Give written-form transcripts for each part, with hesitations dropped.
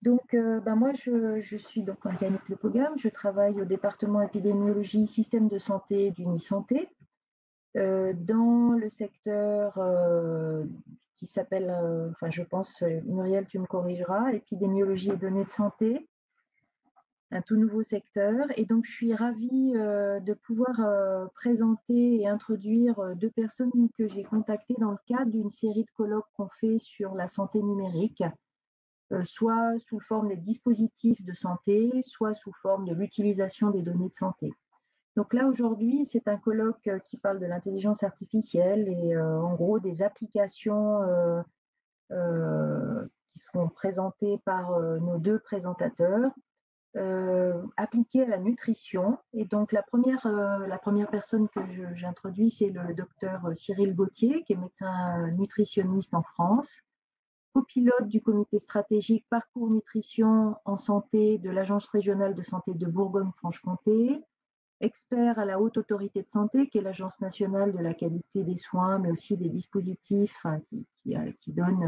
Moi, je suis donc Marguerite Lepogam. Je travaille au département épidémiologie, système de santé d'Unisanté, dans le secteur qui s'appelle, enfin, je pense, Muriel, tu me corrigeras, épidémiologie et données de santé, un tout nouveau secteur. Et donc, je suis ravie de pouvoir présenter et introduire deux personnes que j'ai contactées dans le cadre d'une série de colloques qu'on fait sur la santé numérique, soit sous forme des dispositifs de santé, soit sous forme de l'utilisation des données de santé. Donc là, aujourd'hui, c'est un colloque qui parle de l'intelligence artificielle et en gros des applications qui seront présentées par nos deux présentateurs, appliquées à la nutrition. Et donc la première personne que j'introduis, c'est le docteur Cyril Gauthier, qui est médecin nutritionniste en France, copilote du comité stratégique Parcours Nutrition en Santé de l'Agence régionale de santé de Bourgogne-Franche-Comté, expert à la Haute Autorité de Santé, qui est l'Agence nationale de la qualité des soins, mais aussi des dispositifs qui donne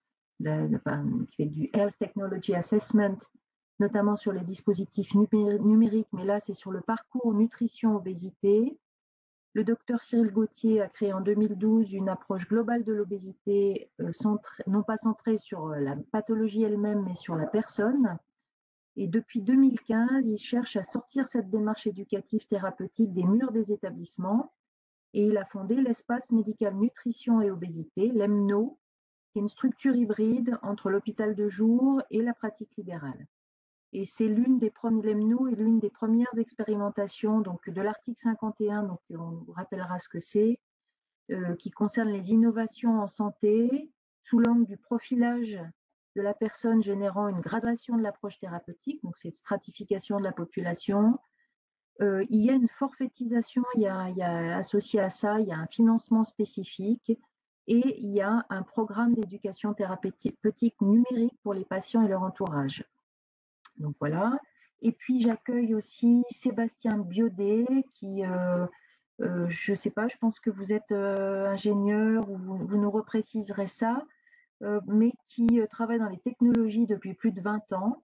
qui fait du Health Technology Assessment, notamment sur les dispositifs numériques, mais là c'est sur le parcours nutrition-obésité. Le docteur Cyril Gauthier a créé en 2012 une approche globale de l'obésité, non pas centrée sur la pathologie elle-même, mais sur la personne. Et depuis 2015, il cherche à sortir cette démarche éducative thérapeutique des murs des établissements, et il a fondé l'espace médical nutrition et obésité, l'EMNO, qui est une structure hybride entre l'hôpital de jour et la pratique libérale. Et c'est l'EMNO est l'une des premières expérimentations donc, de l'article 51, donc on vous rappellera ce que c'est, qui concerne les innovations en santé sous l'angle du profilage de la personne, générant une gradation de l'approche thérapeutique, donc cette stratification de la population. Il y a une forfaitisation, il y a associé à ça, il y a un financement spécifique et il y a un programme d'éducation thérapeutique numérique pour les patients et leur entourage. Donc voilà. Et puis j'accueille aussi Sébastien Biaudet qui, je ne sais pas, je pense que vous êtes ingénieur ou vous nous repréciserez ça, mais qui travaille dans les technologies depuis plus de 20 ans.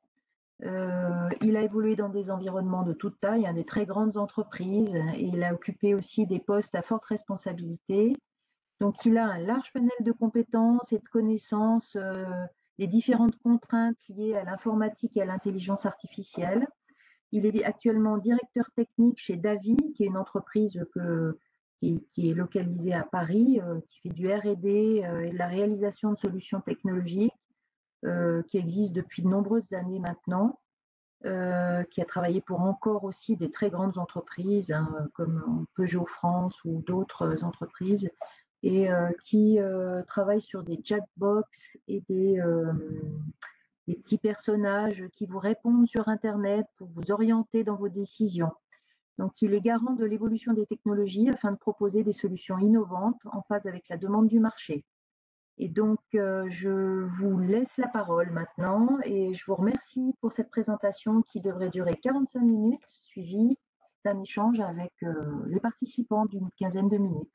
Il a évolué dans des environnements de toute taille, des très grandes entreprises, et il a occupé aussi des postes à forte responsabilité. Donc, il a un large panel de compétences et de connaissances des différentes contraintes liées à l'informatique et à l'intelligence artificielle. Il est actuellement directeur technique chez Davi, qui est une entreprise qui est localisée à Paris, qui fait du R&D et de la réalisation de solutions technologiques, qui existe depuis de nombreuses années maintenant, qui a travaillé pour encore aussi des très grandes entreprises, comme Peugeot France ou d'autres entreprises, et qui travaille sur des chatbox et des petits personnages qui vous répondent sur Internet pour vous orienter dans vos décisions. Donc, il est garant de l'évolution des technologies afin de proposer des solutions innovantes en phase avec la demande du marché. Et donc, je vous laisse la parole maintenant et je vous remercie pour cette présentation qui devrait durer 45 minutes, suivie d'un échange avec les participants d'une quinzaine de minutes.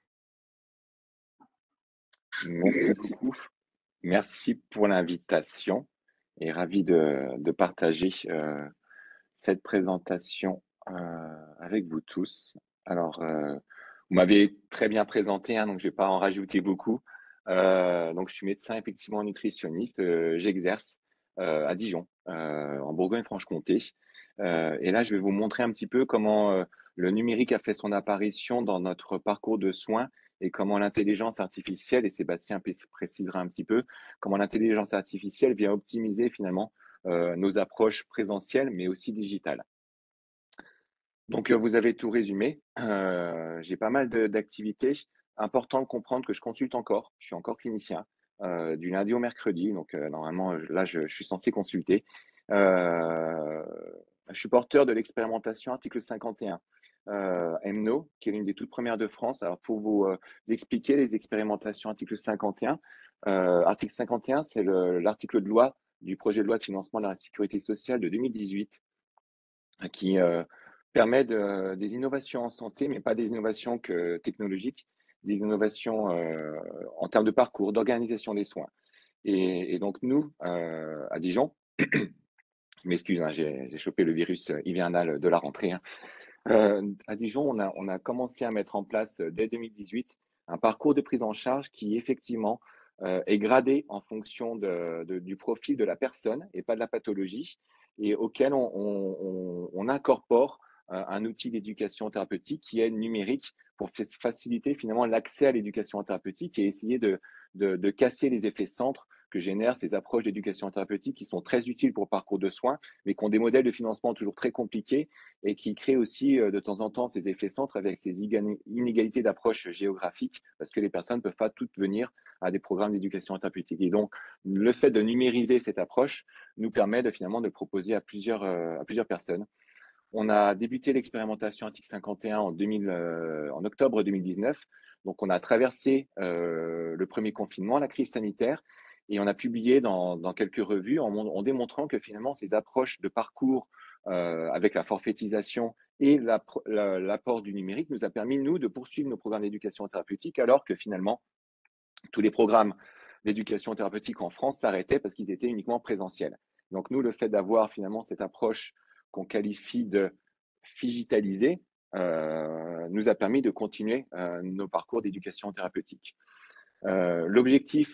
Merci beaucoup. Merci pour l'invitation et ravi de partager cette présentation avec vous tous. Alors, vous m'avez très bien présenté, hein, donc je ne vais pas en rajouter beaucoup. Donc, je suis médecin effectivement nutritionniste. J'exerce à Dijon, en Bourgogne-Franche-Comté. Et là, je vais vous montrer un petit peu comment le numérique a fait son apparition dans notre parcours de soins et comment l'intelligence artificielle, et Sébastien précisera un petit peu, comment l'intelligence artificielle vient optimiser finalement nos approches présentielles, mais aussi digitales. Donc, vous avez tout résumé. J'ai pas mal d'activités. Important de comprendre que je consulte encore. Je suis encore clinicien du lundi au mercredi. Donc, normalement, là, je suis censé consulter. Je suis porteur de l'expérimentation article 51 EMNO, qui est l'une des toutes premières de France. Alors, pour vous expliquer les expérimentations article 51, article 51, c'est l'article de loi du projet de loi de financement de la sécurité sociale de 2018 qui permet des innovations en santé, mais pas des innovations que technologiques, des innovations en termes de parcours, d'organisation des soins. Et donc nous, à Dijon, Je m'excuse, hein, j'ai chopé le virus hivernal de la rentrée, hein. À Dijon, on a commencé à mettre en place, dès 2018, un parcours de prise en charge qui effectivement, est gradé en fonction du profil de la personne et pas de la pathologie et auquel on incorpore, un outil d'éducation thérapeutique qui est numérique pour faciliter finalement l'accès à l'éducation thérapeutique et essayer de casser les effets centres que génèrent ces approches d'éducation thérapeutique qui sont très utiles pour le parcours de soins, mais qui ont des modèles de financement toujours très compliqués et qui crée aussi de temps en temps ces effets centres avec ces inégalités d'approche géographique parce que les personnes ne peuvent pas toutes venir à des programmes d'éducation thérapeutique. Et donc, le fait de numériser cette approche nous permet de finalement de proposer à plusieurs personnes. On a débuté l'expérimentation Article 51 en octobre 2019. Donc, on a traversé le premier confinement, la crise sanitaire, et on a publié dans quelques revues en démontrant que finalement, ces approches de parcours avec la forfaitisation et l'apport du numérique nous a permis, nous, de poursuivre nos programmes d'éducation thérapeutique, alors que finalement, tous les programmes d'éducation thérapeutique en France s'arrêtaient parce qu'ils étaient uniquement présentiels. Donc nous, le fait d'avoir finalement cette approche qu'on qualifie de digitalisée nous a permis de continuer nos parcours d'éducation thérapeutique. L'objectif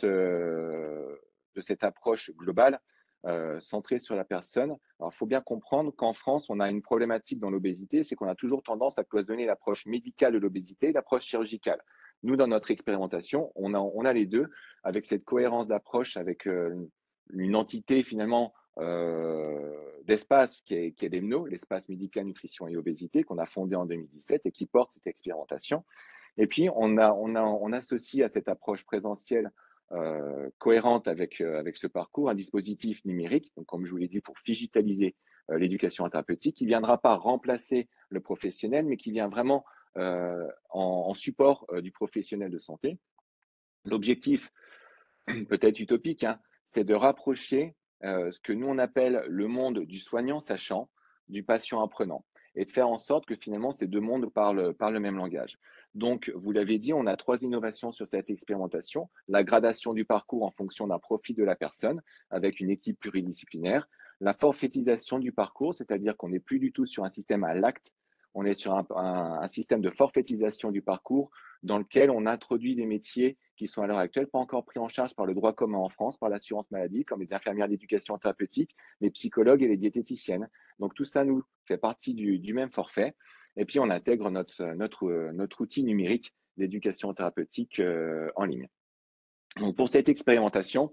de cette approche globale, centrée sur la personne, alors il faut bien comprendre qu'en France, on a une problématique dans l'obésité, c'est qu'on a toujours tendance à cloisonner l'approche médicale de l'obésité et l'approche chirurgicale. Nous, dans notre expérimentation, on a les deux, avec cette cohérence d'approche, avec une entité finalement d'espace qui est l'EMNO, l'espace médical, nutrition et obésité, qu'on a fondé en 2017 et qui porte cette expérimentation. Et puis, on associe à cette approche présentielle cohérente avec ce parcours un dispositif numérique, donc comme je vous l'ai dit, pour digitaliser l'éducation thérapeutique, qui ne viendra pas remplacer le professionnel, mais qui vient vraiment en support du professionnel de santé. L'objectif, peut-être utopique, hein, c'est de rapprocher ce que nous on appelle le monde du soignant sachant du patient apprenant et de faire en sorte que finalement ces deux mondes parlent le même langage. Donc, vous l'avez dit, on a trois innovations sur cette expérimentation. La gradation du parcours en fonction d'un profil de la personne avec une équipe pluridisciplinaire. La forfaitisation du parcours, c'est-à-dire qu'on n'est plus du tout sur un système à l'acte, on est sur un système de forfaitisation du parcours dans lequel on introduit des métiers qui sont à l'heure actuelle pas encore pris en charge par le droit commun en France, par l'assurance maladie, comme les infirmières d'éducation thérapeutique, les psychologues et les diététiciennes. Donc tout ça nous fait partie du même forfait. Et puis on intègre notre outil numérique d'éducation thérapeutique en ligne. Donc pour cette expérimentation,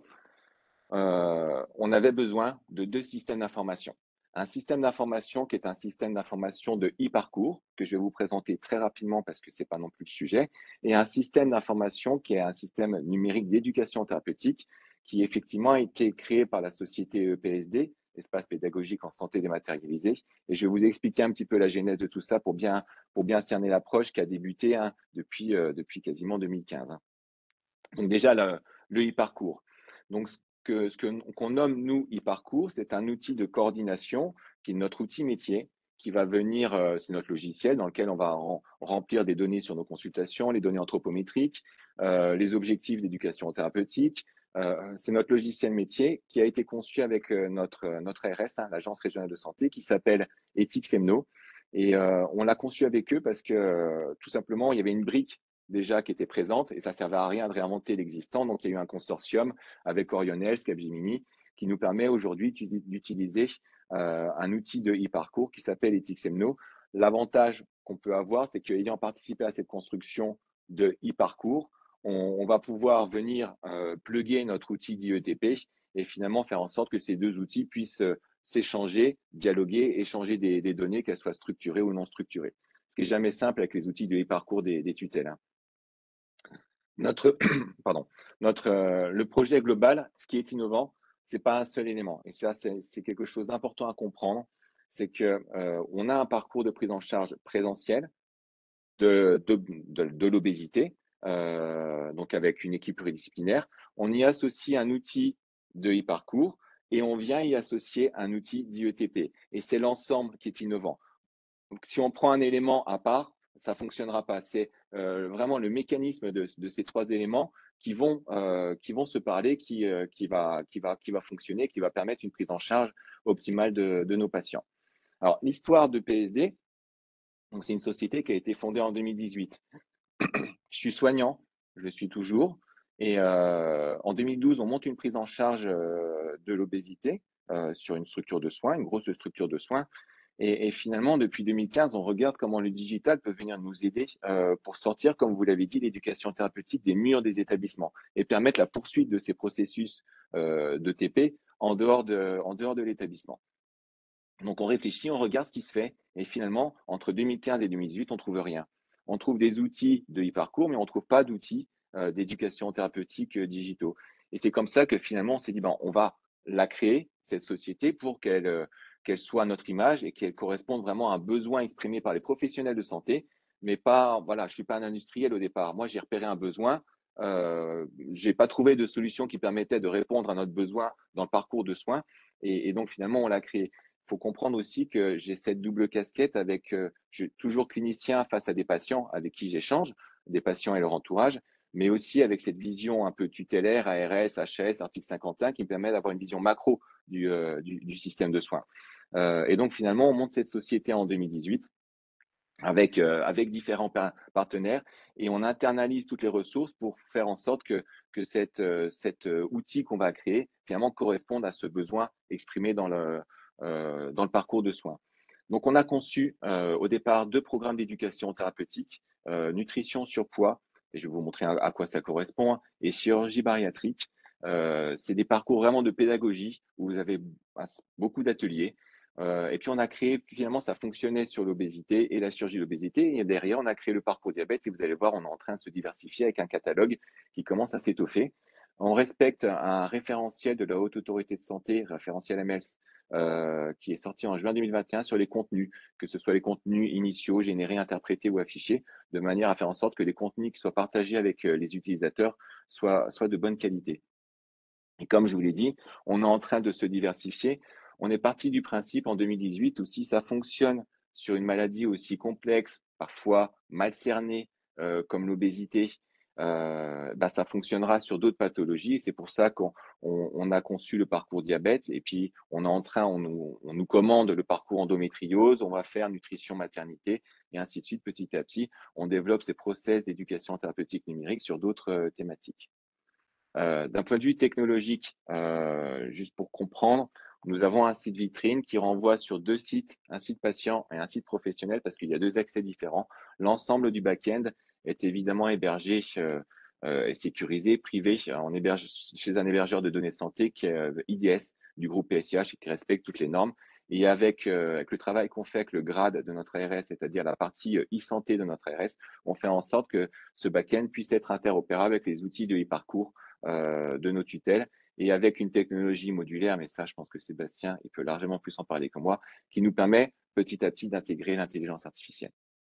on avait besoin de deux systèmes d'information. Un système d'information qui est un système d'information de e-parcours, que je vais vous présenter très rapidement parce que ce n'est pas non plus le sujet, et un système d'information qui est un système numérique d'éducation thérapeutique qui effectivement a été créé par la société EPSD, Espace pédagogique en santé dématérialisé. Et je vais vous expliquer un petit peu la genèse de tout ça pour bien cerner l'approche qui a débuté depuis quasiment 2015. Hein. Donc déjà, le e-parcours. Donc qu'on nomme, nous, e-parcours, c'est un outil de coordination qui est notre outil métier, qui va venir, c'est notre logiciel dans lequel on va remplir des données sur nos consultations, les données anthropométriques, les objectifs d'éducation thérapeutique. C'est notre logiciel métier qui a été conçu avec notre ARS, hein, l'Agence régionale de santé, qui s'appelle Ethics-Semno. Et on l'a conçu avec eux parce que tout simplement, il y avait une brique déjà qui était présente et ça servait à rien de réinventer l'existant. Donc, il y a eu un consortium avec Orionels, Capgemini, qui nous permet aujourd'hui d'utiliser un outil de e-parcours qui s'appelle Ethics-Semno. L'avantage qu'on peut avoir, c'est qu'ayant participé à cette construction de e-parcours, on va pouvoir venir plugger notre outil d'IETP et finalement faire en sorte que ces deux outils puissent s'échanger, dialoguer, échanger des données, qu'elles soient structurées ou non structurées. Ce qui est jamais simple avec les outils de e-parcours des tutelles. Hein. Notre, pardon, le projet global, ce qui est innovant, c'est pas un seul élément. Et ça, c'est quelque chose d'important à comprendre. C'est que on a un parcours de prise en charge présentiel de l'obésité, donc avec une équipe pluridisciplinaire. On y associe un outil de e-parcours et on vient y associer un outil d'IETP. Et c'est l'ensemble qui est innovant. Donc, si on prend un élément à part, ça ne fonctionnera pas. C'est vraiment le mécanisme de ces trois éléments qui vont se parler, qui va fonctionner, qui va permettre une prise en charge optimale de nos patients. Alors, l'histoire de PSD, donc c'est une société qui a été fondée en 2018. Je suis soignant, je le suis toujours. Et en 2012, on monte une prise en charge de l'obésité sur une structure de soins, une grosse structure de soins. Et finalement, depuis 2015, on regarde comment le digital peut venir nous aider pour sortir, comme vous l'avez dit, l'éducation thérapeutique des murs des établissements et permettre la poursuite de ces processus de TP en dehors de l'établissement. Donc on réfléchit, on regarde ce qui se fait et finalement, entre 2015 et 2018, on trouve rien. On trouve des outils de e-parcours, mais on trouve pas d'outils d'éducation thérapeutique digitaux. Et c'est comme ça que finalement, on s'est dit, ben, on va la créer, cette société, pour qu'elle soit à notre image et qu'elle corresponde vraiment à un besoin exprimé par les professionnels de santé, mais pas, voilà, je suis pas un industriel au départ. Moi, j'ai repéré un besoin, j'ai pas trouvé de solution qui permettait de répondre à notre besoin dans le parcours de soins, et donc finalement, on l'a créé. Il faut comprendre aussi que j'ai cette double casquette avec, je suis toujours clinicien face à des patients avec qui j'échange, des patients et leur entourage, mais aussi avec cette vision un peu tutélaire, ARS, HS, article 51, qui me permet d'avoir une vision macro du système de soins. Et donc finalement, on monte cette société en 2018 avec différents partenaires et on internalise toutes les ressources pour faire en sorte que cet outil qu'on va créer finalement corresponde à ce besoin exprimé dans le parcours de soins. Donc on a conçu au départ 2 programmes d'éducation thérapeutique, nutrition, surpoids, et je vais vous montrer à quoi ça correspond, et chirurgie bariatrique. C'est des parcours vraiment de pédagogie où vous avez beaucoup d'ateliers. Et puis on a créé, finalement, ça fonctionnait sur l'obésité et la chirurgie de l'obésité. Et derrière, on a créé le parcours diabète et vous allez voir, on est en train de se diversifier avec un catalogue qui commence à s'étoffer. On respecte un référentiel de la Haute Autorité de Santé, référentiel MELS, qui est sorti en juin 2021 sur les contenus, que ce soit les contenus initiaux, générés, interprétés ou affichés, de manière à faire en sorte que les contenus qui soient partagés avec les utilisateurs soient de bonne qualité. Et comme je vous l'ai dit, on est en train de se diversifier. On est parti du principe en 2018 où si ça fonctionne sur une maladie aussi complexe, parfois mal cernée, comme l'obésité, bah, ça fonctionnera sur d'autres pathologies. Et c'est pour ça qu'on a conçu le parcours diabète. Et puis, on nous commande le parcours endométriose, on va faire nutrition maternité, et ainsi de suite. Petit à petit, on développe ces process d'éducation thérapeutique numérique sur d'autres thématiques. D'un point de vue technologique, juste pour comprendre, nous avons un site vitrine qui renvoie sur 2 sites, un site patient et un site professionnel parce qu'il y a 2 accès différents. L'ensemble du back-end est évidemment hébergé et sécurisé, privé. On héberge chez un hébergeur de données de santé qui est IDS du groupe PSIH et qui respecte toutes les normes. Et avec le travail qu'on fait avec le grade de notre ARS, c'est-à-dire la partie e-santé de notre ARS, on fait en sorte que ce back-end puisse être interopérable avec les outils de e-parcours de nos tutelles et avec une technologie modulaire, mais ça, je pense que Sébastien, il peut largement plus en parler que moi, qui nous permet petit à petit d'intégrer l'intelligence artificielle.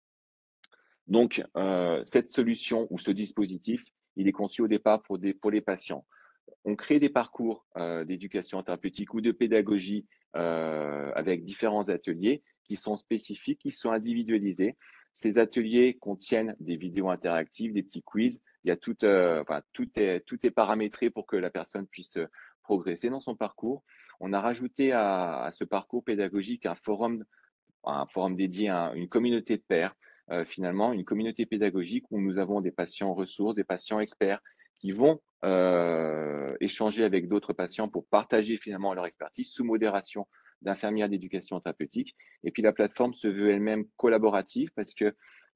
Donc, cette solution ou ce dispositif, il est conçu au départ pour les patients. On crée des parcours d'éducation thérapeutique ou de pédagogie avec différents ateliers qui sont spécifiques, qui sont individualisés. Ces ateliers contiennent des vidéos interactives, des petits quiz. Il y a tout est paramétré pour que la personne puisse progresser dans son parcours. On a rajouté à ce parcours pédagogique un forum dédié à une communauté de pairs, finalement, une communauté pédagogique où nous avons des patients ressources, des patients experts qui vont échanger avec d'autres patients pour partager finalement leur expertise sous modération d'infirmières d'éducation thérapeutique. Et puis la plateforme se veut elle-même collaborative parce que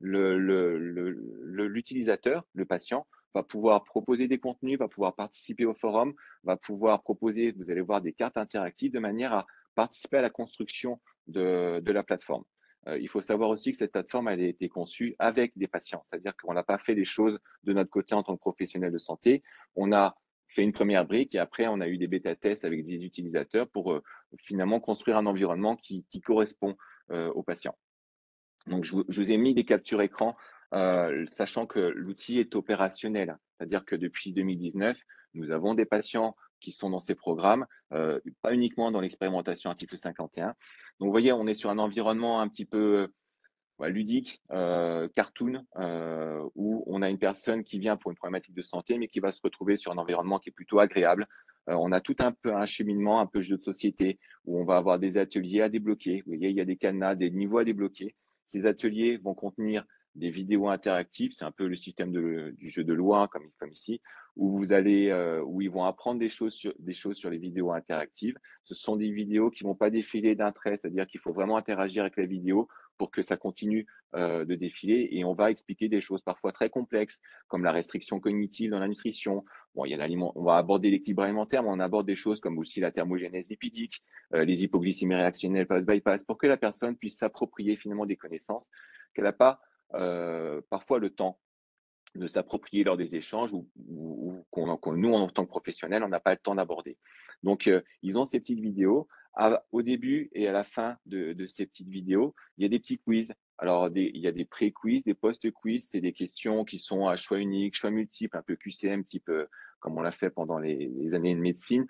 l'utilisateur, le patient, va pouvoir proposer des contenus, va pouvoir participer au forum, va pouvoir proposer, vous allez voir, des cartes interactives de manière à participer à la construction de la plateforme. Il faut savoir aussi que cette plateforme, elle a été conçue avec des patients, c'est-à-dire qu'on n'a pas fait les choses de notre côté en tant que professionnel de santé. On a fait une première brique et après, on a eu des bêta-tests avec des utilisateurs pour finalement construire un environnement qui correspond aux patients. Donc, je vous ai mis des captures écran, sachant que l'outil est opérationnel. C'est-à-dire que depuis 2019, nous avons des patients qui sont dans ces programmes, pas uniquement dans l'expérimentation article 51. Donc, vous voyez, on est sur un environnement un petit peu ludique, cartoon, où on a une personne qui vient pour une problématique de santé, mais qui va se retrouver sur un environnement qui est plutôt agréable. On a tout un peu un cheminement, un peu jeu de société, où on va avoir des ateliers à débloquer. Vous voyez, il y a des cadenas, des niveaux à débloquer. Ces ateliers vont contenir des vidéos interactives, c'est un peu le système du jeu de loi, hein, comme ici, où vous allez, où ils vont apprendre des choses sur les vidéos interactives. Ce sont des vidéos qui vont pas défiler d'un trait, c'est-à-dire qu'il faut vraiment interagir avec la vidéo pour que ça continue de défiler. Et on va expliquer des choses parfois très complexes, comme la restriction cognitive dans la nutrition. Bon, il y a l'aliment, on va aborder l'équilibre alimentaire, mais on aborde des choses comme aussi la thermogénèse lipidique, les hypoglycémies réactionnelles post-bypass, pour que la personne puisse s'approprier finalement des connaissances qu'elle n'a pas parfois le temps de s'approprier lors des échanges ou nous, en tant que professionnels, on n'a pas le temps d'aborder. Donc, ils ont ces petites vidéos. Au début et à la fin de ces petites vidéos, il y a des petits quiz. Alors, il y a des pré-quiz, des post-quiz. C'est des questions qui sont à choix unique, choix multiple, un peu QCM, type comme on l'a fait pendant les années de médecine,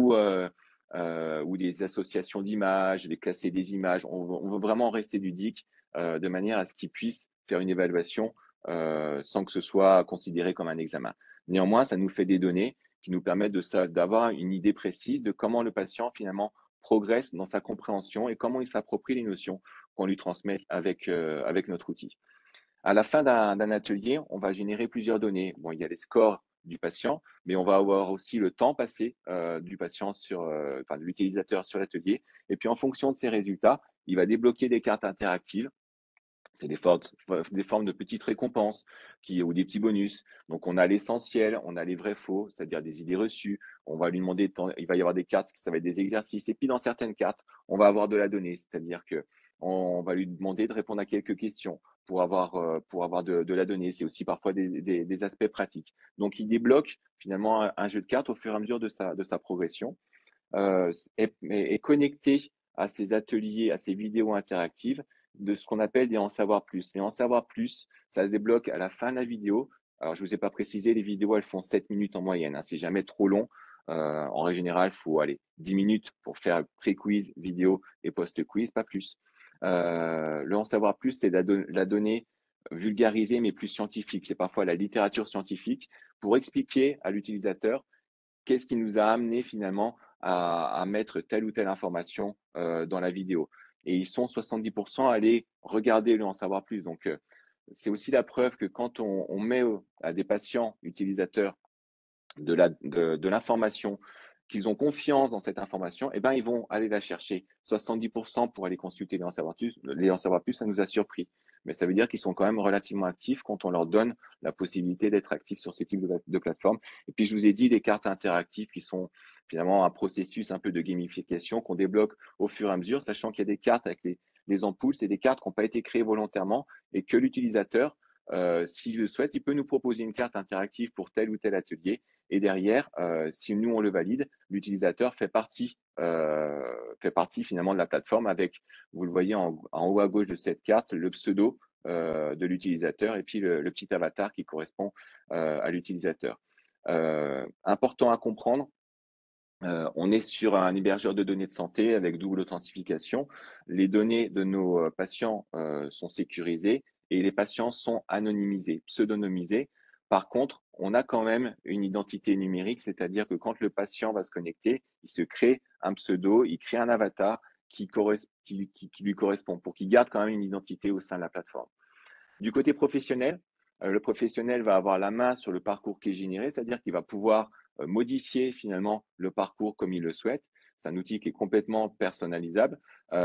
ou des associations d'images, des classer des images. On veut vraiment rester ludique de manière à ce qu'ils puissent faire une évaluation sans que ce soit considéré comme un examen. Néanmoins, ça nous fait des données qui nous permettent d'avoir une idée précise de comment le patient finalement progresse dans sa compréhension et comment il s'approprie les notions qu'on lui transmet avec notre outil. À la fin d'un atelier, on va générer plusieurs données. Bon, il y a les scores du patient, mais on va avoir aussi le temps passé du patient de l'utilisateur sur l'atelier. Et puis, en fonction de ces résultats, il va débloquer des cartes interactives. C'est des formes de petites récompenses ou des petits bonus. Donc, on a l'essentiel, on a les vrais faux, c'est-à-dire des idées reçues. On va lui demander, il va y avoir des cartes, ça va être des exercices. Et puis, dans certaines cartes, on va avoir de la donnée, c'est-à-dire que on va lui demander de répondre à quelques questions pour avoir de la donnée. C'est aussi parfois des aspects pratiques. Donc, il débloque finalement un jeu de cartes au fur et à mesure de sa progression, est connecté à ces ateliers, à ces vidéos interactives de ce qu'on appelle des en savoir plus. Les en savoir plus, ça se débloque à la fin de la vidéo. Alors, je ne vous ai pas précisé, les vidéos, elles font 7 minutes en moyenne, hein, c'est jamais trop long. En règle générale, il faut aller 10 minutes pour faire pré-quiz, vidéo et post-quiz, pas plus. Le en savoir plus, c'est la donnée vulgarisée mais plus scientifique. C'est parfois la littérature scientifique pour expliquer à l'utilisateur qu'est-ce qui nous a amené finalement à mettre telle ou telle information dans la vidéo. Et ils sont 70% à aller regarder le en savoir plus. Donc, c'est aussi la preuve que quand on met à des patients utilisateurs de l'information, qu'ils ont confiance dans cette information, eh ben, ils vont aller la chercher. 70% pour aller consulter les en savoir plus, ça nous a surpris. Mais ça veut dire qu'ils sont quand même relativement actifs quand on leur donne la possibilité d'être actifs sur ces types de plateformes. Et puis, je vous ai dit, les cartes interactives qui sont finalement un processus un peu de gamification qu'on débloque au fur et à mesure, sachant qu'il y a des cartes avec les ampoules, c'est des cartes qui n'ont pas été créées volontairement et que l'utilisateur, s'il le souhaite, il peut nous proposer une carte interactive pour tel ou tel atelier. Et derrière, si nous on le valide, l'utilisateur fait partie finalement de la plateforme avec, vous le voyez en haut à gauche de cette carte, le pseudo de l'utilisateur et puis le petit avatar qui correspond à l'utilisateur. Important à comprendre, on est sur un hébergeur de données de santé avec double authentification. Les données de nos patients sont sécurisées et les patients sont anonymisés, pseudonymisés. Par contre, on a quand même une identité numérique, c'est-à-dire que quand le patient va se connecter, il se crée un pseudo, il crée un avatar qui lui correspond pour qu'il garde quand même une identité au sein de la plateforme. Du côté professionnel, le professionnel va avoir la main sur le parcours qui est généré, c'est-à-dire qu'il va pouvoir modifier finalement le parcours comme il le souhaite. C'est un outil qui est complètement personnalisable.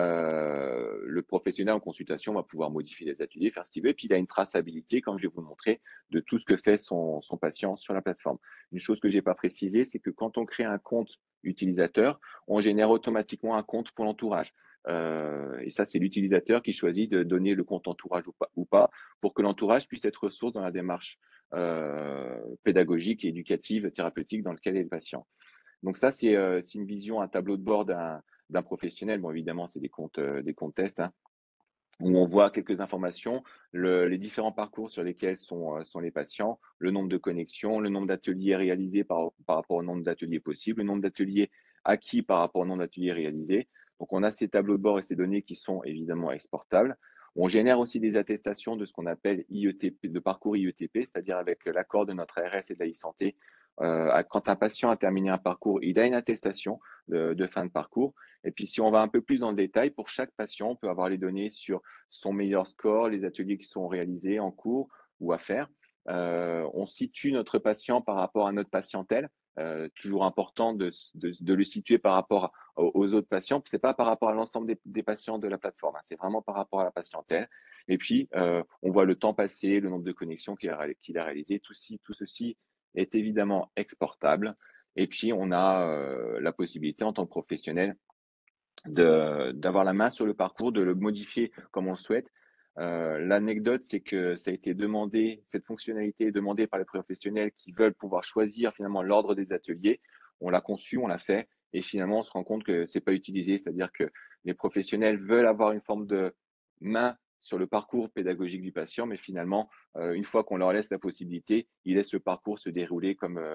Le professionnel en consultation va pouvoir modifier les ateliers, faire ce qu'il veut, et puis il a une traçabilité, comme je vais vous le montrer, de tout ce que fait son patient sur la plateforme. Une chose que je n'ai pas précisée, c'est que quand on crée un compte utilisateur, on génère automatiquement un compte pour l'entourage. Et ça, c'est l'utilisateur qui choisit de donner le compte entourage ou pas pour que l'entourage puisse être ressource dans la démarche pédagogique, éducative, thérapeutique dans lequel est le patient. Donc ça, c'est une vision, un tableau de bord d'un professionnel. Bon, évidemment, c'est des comptes tests, hein, où on voit quelques informations, les différents parcours sur lesquels sont les patients, le nombre de connexions, le nombre d'ateliers réalisés par rapport au nombre d'ateliers possibles, le nombre d'ateliers acquis par rapport au nombre d'ateliers réalisés. Donc, on a ces tableaux de bord et ces données qui sont évidemment exportables. On génère aussi des attestations de ce qu'on appelle IETP, de parcours IETP, c'est-à-dire avec l'accord de notre ARS et de la e-santé. Quand un patient a terminé un parcours, il a une attestation de fin de parcours. Et puis, si on va un peu plus dans le détail, pour chaque patient, on peut avoir les données sur son meilleur score, les ateliers qui sont réalisés en cours ou à faire. On situe notre patient par rapport à notre patientèle. Toujours important de le situer par rapport aux autres patients. C'est pas par rapport à l'ensemble des patients de la plateforme, hein, c'est vraiment par rapport à la patientèle. Et puis, on voit le temps passé, le nombre de connexions qu'il a réalisé. Tout ceci est évidemment exportable. Et puis, on a la possibilité en tant que professionnel d'avoir la main sur le parcours, de le modifier comme on le souhaite. L'anecdote, c'est que ça a été demandé, cette fonctionnalité est demandée par les professionnels qui veulent pouvoir choisir finalement l'ordre des ateliers. On l'a conçu, on l'a fait, et finalement, on se rend compte que c'est pas utilisé. C'est-à-dire que les professionnels veulent avoir une forme de main sur le parcours pédagogique du patient, mais finalement, une fois qu'on leur laisse la possibilité, ils laissent le parcours se dérouler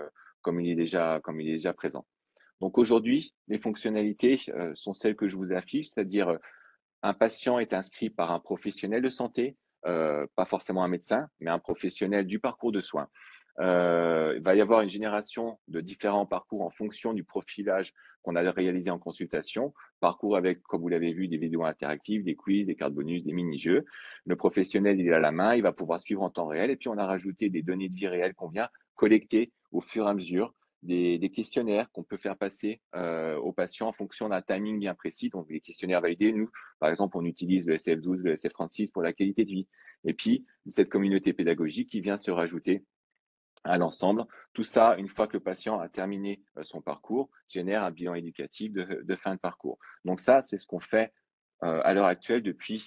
comme il est déjà présent. Donc aujourd'hui, les fonctionnalités sont celles que je vous affiche, c'est-à-dire un patient est inscrit par un professionnel de santé, pas forcément un médecin, mais un professionnel du parcours de soins. Il va y avoir une génération de différents parcours en fonction du profilage qu'on a réalisé en consultation. Parcours avec, comme vous l'avez vu, des vidéos interactives, des quiz, des cartes bonus, des mini-jeux. Le professionnel, il est à la main, il va pouvoir suivre en temps réel. Et puis, on a rajouté des données de vie réelle qu'on vient collecter au fur et à mesure, des questionnaires qu'on peut faire passer aux patients en fonction d'un timing bien précis. Donc, des questionnaires validés. Nous, par exemple, on utilise le SF12, le SF36 pour la qualité de vie. Et puis, cette communauté pédagogique qui vient se rajouter à l'ensemble. Tout ça, une fois que le patient a terminé son parcours, génère un bilan éducatif de fin de parcours. Donc ça, c'est ce qu'on fait à l'heure actuelle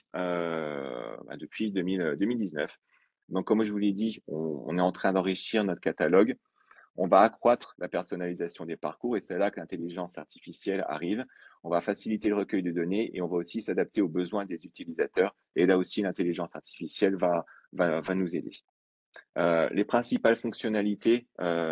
depuis 2019. Donc, comme je vous l'ai dit, on est en train d'enrichir notre catalogue. On va accroître la personnalisation des parcours et c'est là que l'intelligence artificielle arrive. On va faciliter le recueil de données et on va aussi s'adapter aux besoins des utilisateurs. Et là aussi, l'intelligence artificielle va nous aider. Les principales fonctionnalités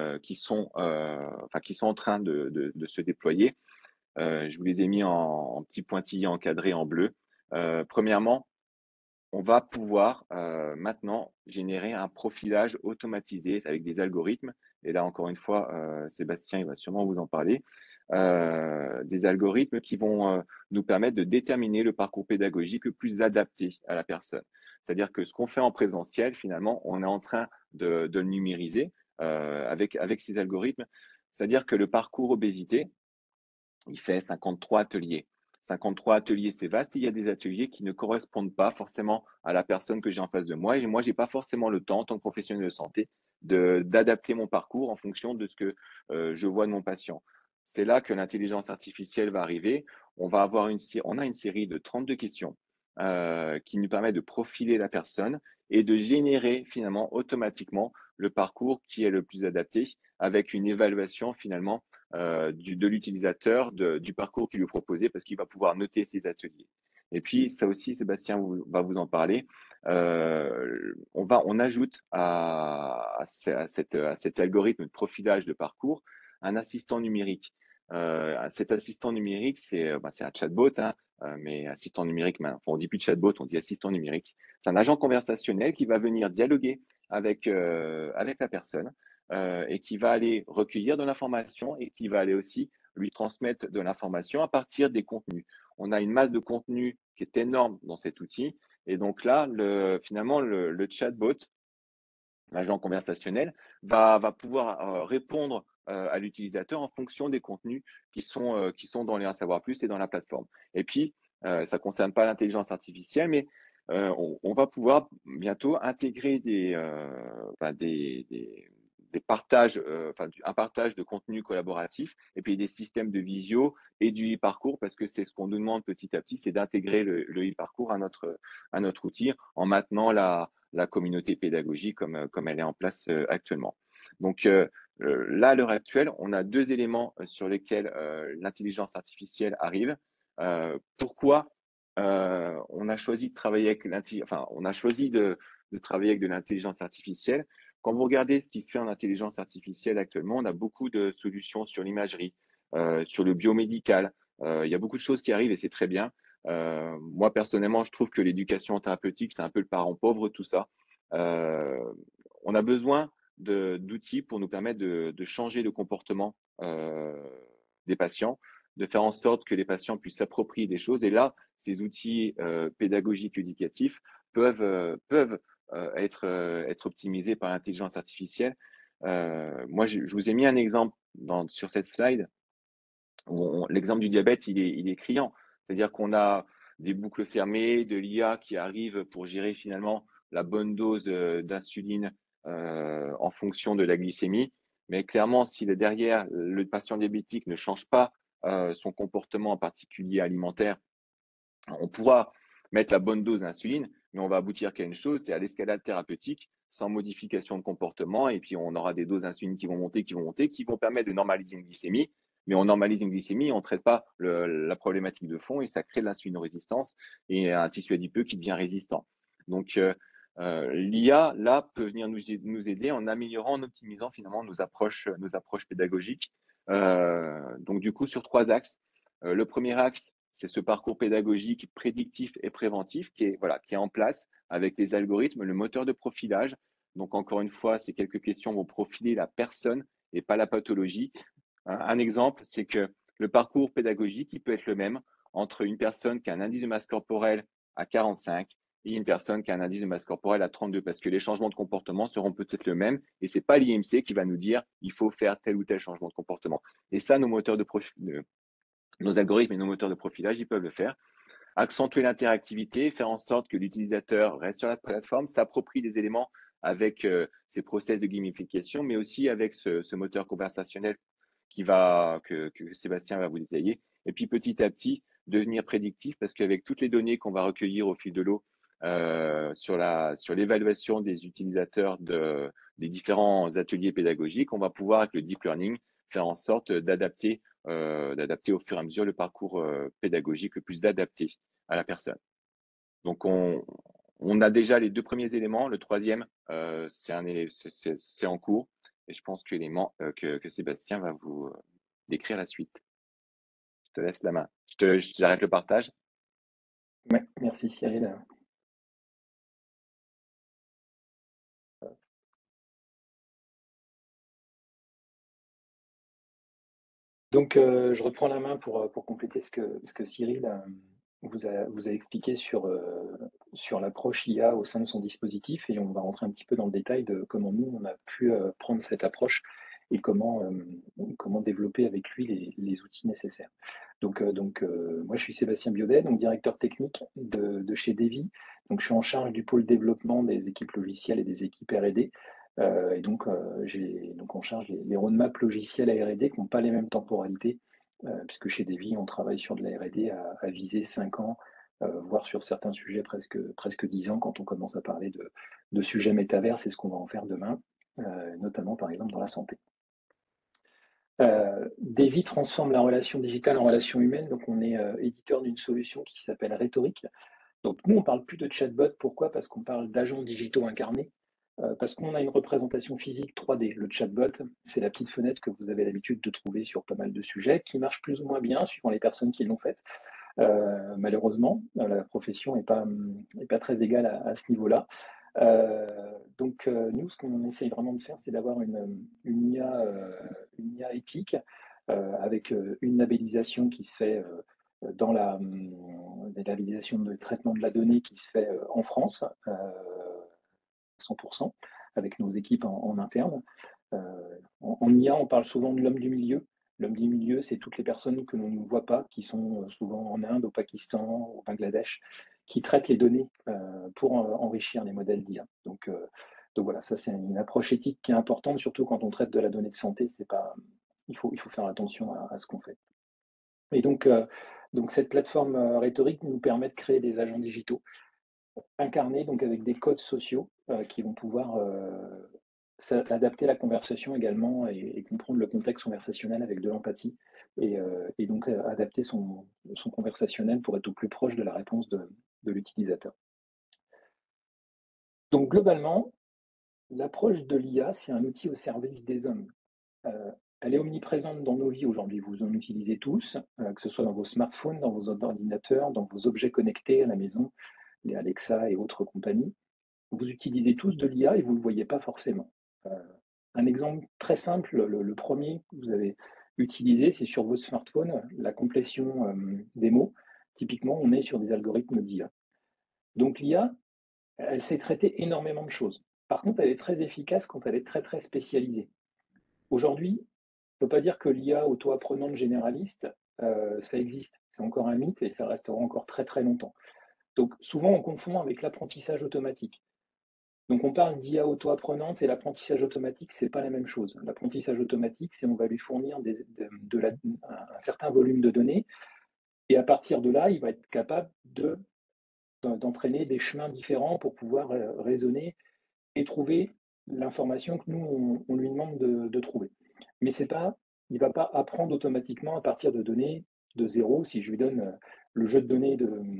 qui sont en train de se déployer, je vous les ai mis en petits pointillés encadrés en bleu. Premièrement, on va pouvoir maintenant générer un profilage automatisé avec des algorithmes. Et là, encore une fois, Sébastien, il va sûrement vous en parler. Des algorithmes qui vont nous permettre de déterminer le parcours pédagogique le plus adapté à la personne. C'est-à-dire que ce qu'on fait en présentiel, finalement, on est en train de le numériser avec ces algorithmes. C'est-à-dire que le parcours obésité, il fait 53 ateliers. 53 ateliers, c'est vaste. Il y a des ateliers qui ne correspondent pas forcément à la personne que j'ai en face de moi. Et moi, j'ai pas forcément le temps, en tant que professionnel de santé, d'adapter mon parcours en fonction de ce que je vois de mon patient. C'est là que l'intelligence artificielle va arriver. On a une série de 32 questions qui nous permet de profiler la personne et de générer finalement automatiquement le parcours qui est le plus adapté avec une évaluation finalement de l'utilisateur, du parcours qui lui est proposé, parce qu'il va pouvoir noter ses ateliers. Et puis, ça aussi, Sébastien va vous en parler. On ajoute à cet algorithme de profilage de parcours un assistant numérique. Cet assistant numérique, c'est un chatbot, hein, mais assistant numérique, enfin, on dit plus chatbot, on dit assistant numérique. C'est un agent conversationnel qui va venir dialoguer avec la personne et qui va aller recueillir de l'information et qui va aller aussi lui transmettre de l'information à partir des contenus. On a une masse de contenu qui est énorme dans cet outil. Et donc là, finalement, le chatbot, l'agent conversationnel, va pouvoir répondre à l'utilisateur en fonction des contenus qui sont dans les Un Savoir Plus et dans la plateforme. Et puis, ça ne concerne pas l'intelligence artificielle, mais on va pouvoir bientôt intégrer des partages, un partage de contenu collaboratif et puis des systèmes de visio et du e-parcours parce que c'est ce qu'on nous demande petit à petit, c'est d'intégrer le e-parcours à notre outil en maintenant la communauté pédagogique comme elle est en place actuellement. Donc là, à l'heure actuelle, on a deux éléments sur lesquels l'intelligence artificielle arrive. Pourquoi on a choisi de travailler avec on a choisi de travailler avec de l'intelligence artificielle. Quand vous regardez ce qui se fait en intelligence artificielle actuellement, on a beaucoup de solutions sur l'imagerie, sur le biomédical. Il y a beaucoup de choses qui arrivent et c'est très bien. Moi, personnellement, je trouve que l'éducation thérapeutique, c'est un peu le parent pauvre, tout ça. Heu, on a besoin d'outils pour nous permettre de changer le comportement, des patients, de faire en sorte que les patients puissent s'approprier des choses et là, ces outils, pédagogiques, éducatifs peuvent être optimisés par l'intelligence artificielle. Moi, je vous ai mis un exemple sur cette slide où l'exemple du diabète, il est criant. C'est-à-dire qu'on a des boucles fermées, de l'IA qui arrive pour gérer finalement la bonne dose, d'insuline, en fonction de la glycémie. Mais clairement, si derrière, le patient diabétique ne change pas, son comportement, en particulier alimentaire, on pourra mettre la bonne dose d'insuline, mais on va aboutir qu'à une chose, c'est à l'escalade thérapeutique sans modification de comportement. Et puis, on aura des doses d'insuline qui vont permettre de normaliser une glycémie. Mais on normalise une glycémie, on ne traite pas la problématique de fond et ça crée de l'insulinorésistance et un tissu adipeux qui devient résistant. Donc, l'IA, là, peut venir nous aider en améliorant, en optimisant finalement nos approches pédagogiques. Donc, du coup, sur 3 axes. Le premier axe, c'est ce parcours pédagogique prédictif et préventif qui est en place avec les algorithmes, le moteur de profilage. Donc, encore une fois, ces quelques questions vont profiler la personne et pas la pathologie. Un exemple, c'est que le parcours pédagogique, il peut être le même entre une personne qui a un indice de masse corporelle à 45 et une personne qui a un indice de masse corporelle à 32, parce que les changements de comportement seront peut-être le même et c'est pas l'IMC qui va nous dire il faut faire tel ou tel changement de comportement. Et ça, nos algorithmes et nos moteurs de profilage, ils peuvent le faire. Accentuer l'interactivité, faire en sorte que l'utilisateur reste sur la plateforme, s'approprie les éléments avec ces process de gamification, mais aussi avec ce moteur conversationnel que Sébastien va vous détailler. Et puis petit à petit, devenir prédictif, parce qu'avec toutes les données qu'on va recueillir au fil de l'eau sur l'évaluation des utilisateurs des différents ateliers pédagogiques, on va pouvoir, avec le deep learning, faire en sorte d'adapter au fur et à mesure le parcours pédagogique le plus adapté à la personne. Donc on a déjà les 2 premiers éléments. Le troisième, c'est en cours et je pense que Sébastien va vous décrire la suite. Je te laisse la main. J'arrête le partage. Ouais, merci Cyril. Donc, je reprends la main pour compléter ce que Cyril vous a expliqué sur l'approche IA au sein de son dispositif et on va rentrer un petit peu dans le détail de comment nous, on a pu prendre cette approche et comment développer avec lui les outils nécessaires. Moi, je suis Sébastien Biaudet, donc directeur technique de chez Devi. Donc, je suis en charge du pôle développement des équipes logicielles et des équipes R&D. J'ai donc en charge les roadmaps logiciels à R&D qui n'ont pas les mêmes temporalités, puisque chez Devi, on travaille sur de la R&D à viser 5 ans, voire sur certains sujets presque 10 ans quand on commence à parler de sujets métavers, c'est ce qu'on va en faire demain, notamment par exemple dans la santé. Devi transforme la relation digitale en relation humaine, donc on est éditeur d'une solution qui s'appelle Rhétorique. Donc nous, on parle plus de chatbot, pourquoi? Parce qu'on parle d'agents digitaux incarnés, parce qu'on a une représentation physique 3D. Le chatbot, c'est la petite fenêtre que vous avez l'habitude de trouver sur pas mal de sujets, qui marche plus ou moins bien suivant les personnes qui l'ont faite. Malheureusement, la profession n'est pas très égale à ce niveau-là. Nous, ce qu'on essaye vraiment de faire, c'est d'avoir une IA éthique avec une labellisation qui se fait dans des labellisations de traitement de la donnée qui se fait en France, 100%, avec nos équipes en interne. En IA, on parle souvent de l'homme du milieu. L'homme du milieu, c'est toutes les personnes que l'on ne voit pas, qui sont souvent en Inde, au Pakistan, au Bangladesh, qui traitent les données pour enrichir les modèles d'IA. Donc voilà, ça c'est une approche éthique qui est importante, surtout quand on traite de la donnée de santé. Il faut faire attention à ce qu'on fait. Et donc cette plateforme rhétorique nous permet de créer des agents digitaux incarnés, donc avec des codes sociaux qui vont pouvoir adapter la conversation également et comprendre le contexte conversationnel avec de l'empathie et donc adapter son conversationnel pour être au plus proche de la réponse de l'utilisateur. Donc globalement, l'approche de l'IA, c'est un outil au service des hommes. elle est omniprésente dans nos vies aujourd'hui. Vous en utilisez tous, que ce soit dans vos smartphones, dans vos ordinateurs, dans vos objets connectés à la maison, les Alexa et autres compagnies. Vous utilisez tous de l'IA et vous ne le voyez pas forcément. Un exemple très simple, le premier que vous avez utilisé, c'est sur vos smartphones, la complétion des mots. Typiquement, on est sur des algorithmes d'IA. Donc l'IA, elle sait traiter énormément de choses. Par contre, elle est très efficace quand elle est très très spécialisée. Aujourd'hui, on ne peut pas dire que l'IA auto-apprenante généraliste, ça existe. C'est encore un mythe et ça restera encore très très longtemps. Donc souvent, on confond avec l'apprentissage automatique. Donc on parle d'IA auto-apprenante et l'apprentissage automatique, c'est pas la même chose. L'apprentissage automatique, c'est on va lui fournir un certain volume de données et à partir de là, il va être capable d'entraîner des chemins différents pour pouvoir raisonner et trouver l'information que nous, on lui demande de trouver. Mais c'est pas, il ne va pas apprendre automatiquement à partir de données de zéro. Si je lui donne le jeu de données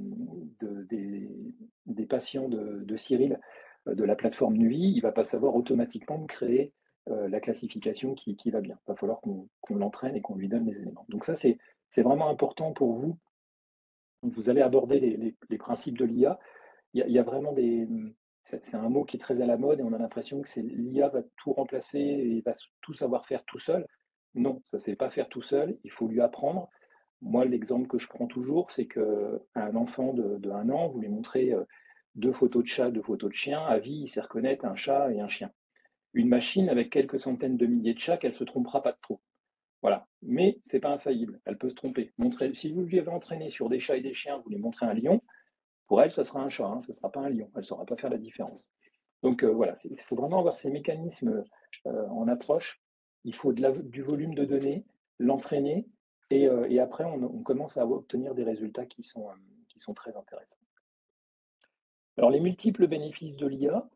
des patients de Cyril de la plateforme Nuvi, il ne va pas savoir automatiquement créer la classification qui va bien. Il va falloir qu'on l'entraîne et qu'on lui donne les éléments. Donc ça, c'est vraiment important pour vous. Vous allez aborder les principes de l'IA. Il y a vraiment c'est un mot qui est très à la mode et on a l'impression que l'IA va tout remplacer et va tout savoir faire tout seul. Non, ça ne sait pas faire tout seul, il faut lui apprendre. Moi, l'exemple que je prends toujours, c'est qu'à un enfant de 1 an, vous lui montrez 2 photos de chat, 2 photos de chien, à vie, il sait reconnaître un chat et un chien. Une machine avec quelques centaines de milliers de chats, elle ne se trompera pas de trop. Voilà. Mais ce n'est pas infaillible, elle peut se tromper. Si vous lui avez entraîné sur des chats et des chiens, vous lui montrez un lion, pour elle, ça sera un chat, hein, ça ne sera pas un lion. Elle ne saura pas faire la différence. Donc voilà, il faut vraiment avoir ces mécanismes en approche. Il faut du volume de données, l'entraîner, et après, on commence à obtenir des résultats qui sont très intéressants. Alors, les multiples bénéfices de l'IA,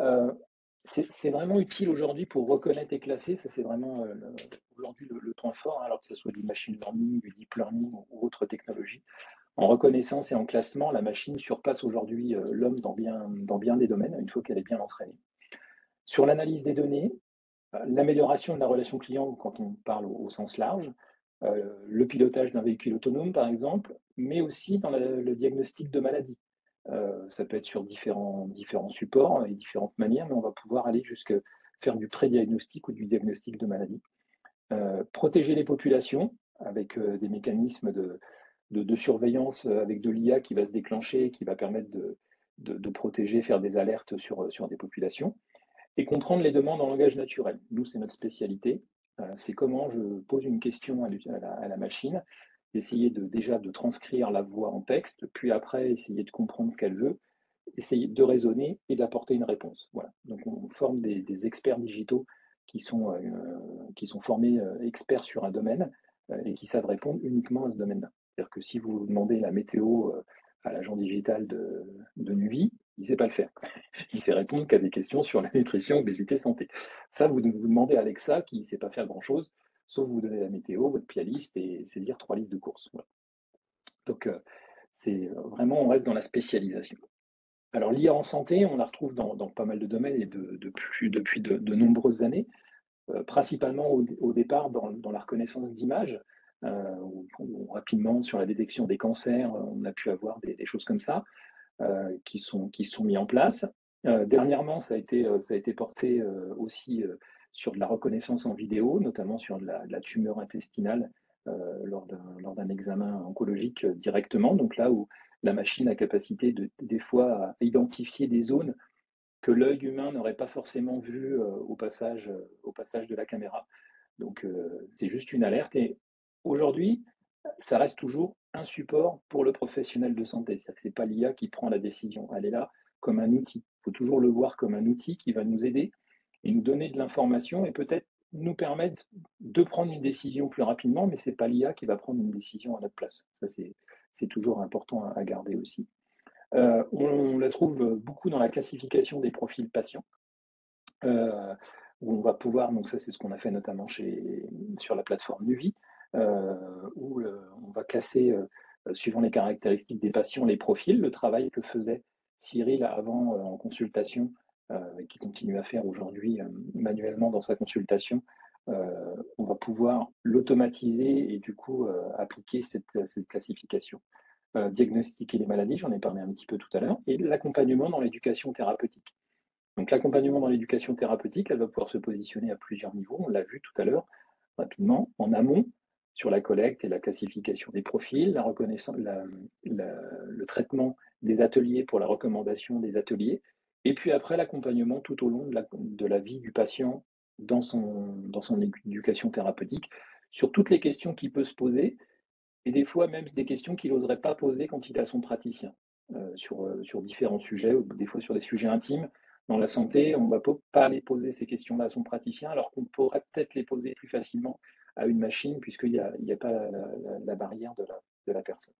c'est vraiment utile aujourd'hui pour reconnaître et classer. Ça, c'est vraiment aujourd'hui le point fort, hein, alors que ce soit du machine learning, du deep learning ou autre technologie. En reconnaissance et en classement, la machine surpasse aujourd'hui l'homme dans bien des domaines, une fois qu'elle est bien entraînée. Sur l'analyse des données, l'amélioration de la relation client quand on parle au sens large, le pilotage d'un véhicule autonome par exemple, mais aussi dans le diagnostic de maladie. Ça peut être sur différents supports et différentes manières, mais on va pouvoir aller jusqu'à faire du pré-diagnostic ou du diagnostic de maladie. Protéger les populations avec des mécanismes de surveillance avec de l'IA qui va se déclencher et qui va permettre de protéger, faire des alertes sur des populations, et comprendre les demandes en langage naturel. Nous, c'est notre spécialité. C'est comment je pose une question à la machine, essayer déjà de transcrire la voix en texte, puis après essayer de comprendre ce qu'elle veut, essayer de raisonner et d'apporter une réponse. Voilà. Donc on forme des experts digitaux qui sont formés experts sur un domaine et qui savent répondre uniquement à ce domaine-là. C'est-à-dire que si vous demandez la météo à l'agent digital de Nuvi, il ne sait pas le faire. Il sait répondre qu'à des questions sur la nutrition, obésité, santé. Ça, vous demandez à Alexa qui ne sait pas faire grand-chose, sauf vous donner la météo, votre playlist et c'est lire 3 listes de courses. Voilà. Donc, c'est vraiment, on reste dans la spécialisation. Alors, l'IA en santé, on la retrouve dans pas mal de domaines et depuis de nombreuses années, principalement au départ dans la reconnaissance d'images, où rapidement sur la détection des cancers, on a pu avoir des choses comme ça qui sont mis en place. Dernièrement, ça a été porté aussi sur de la reconnaissance en vidéo, notamment sur de la tumeur intestinale lors d'un examen oncologique directement. Donc là où la machine a capacité des fois à identifier des zones que l'œil humain n'aurait pas forcément vu au passage de la caméra. Donc c'est juste une alerte. Et aujourd'hui, ça reste toujours un support pour le professionnel de santé. C'est-à-dire que ce n'est pas l'IA qui prend la décision. Elle est là comme un outil. Il faut toujours le voir comme un outil qui va nous aider et nous donner de l'information et peut-être nous permettre de prendre une décision plus rapidement, mais ce n'est pas l'IA qui va prendre une décision à notre place. Ça, c'est toujours important à garder aussi. On la trouve beaucoup dans la classification des profils patients, où on va pouvoir, donc ça c'est ce qu'on a fait notamment sur la plateforme Nuvi, où on va classer, suivant les caractéristiques des patients, les profils, le travail que faisait Cyril avant en consultation, et qui continue à faire aujourd'hui manuellement dans sa consultation, on va pouvoir l'automatiser et du coup appliquer cette classification. Diagnostiquer les maladies, j'en ai parlé un petit peu tout à l'heure, et l'accompagnement dans l'éducation thérapeutique. Donc l'accompagnement dans l'éducation thérapeutique, elle va pouvoir se positionner à plusieurs niveaux, on l'a vu tout à l'heure rapidement, en amont, sur la collecte et la classification des profils, la reconnaissance, le traitement des ateliers pour la recommandation des ateliers, et puis après l'accompagnement tout au long de la vie du patient dans son éducation thérapeutique, sur toutes les questions qu'il peut se poser, et des fois même des questions qu'il n'oserait pas poser quand il a son praticien, sur différents sujets, ou des fois sur des sujets intimes. Dans la santé, on ne va pas aller poser ces questions-là à son praticien, alors qu'on pourrait peut-être les poser plus facilement à une machine, puisqu'il y a pas la barrière de la personne.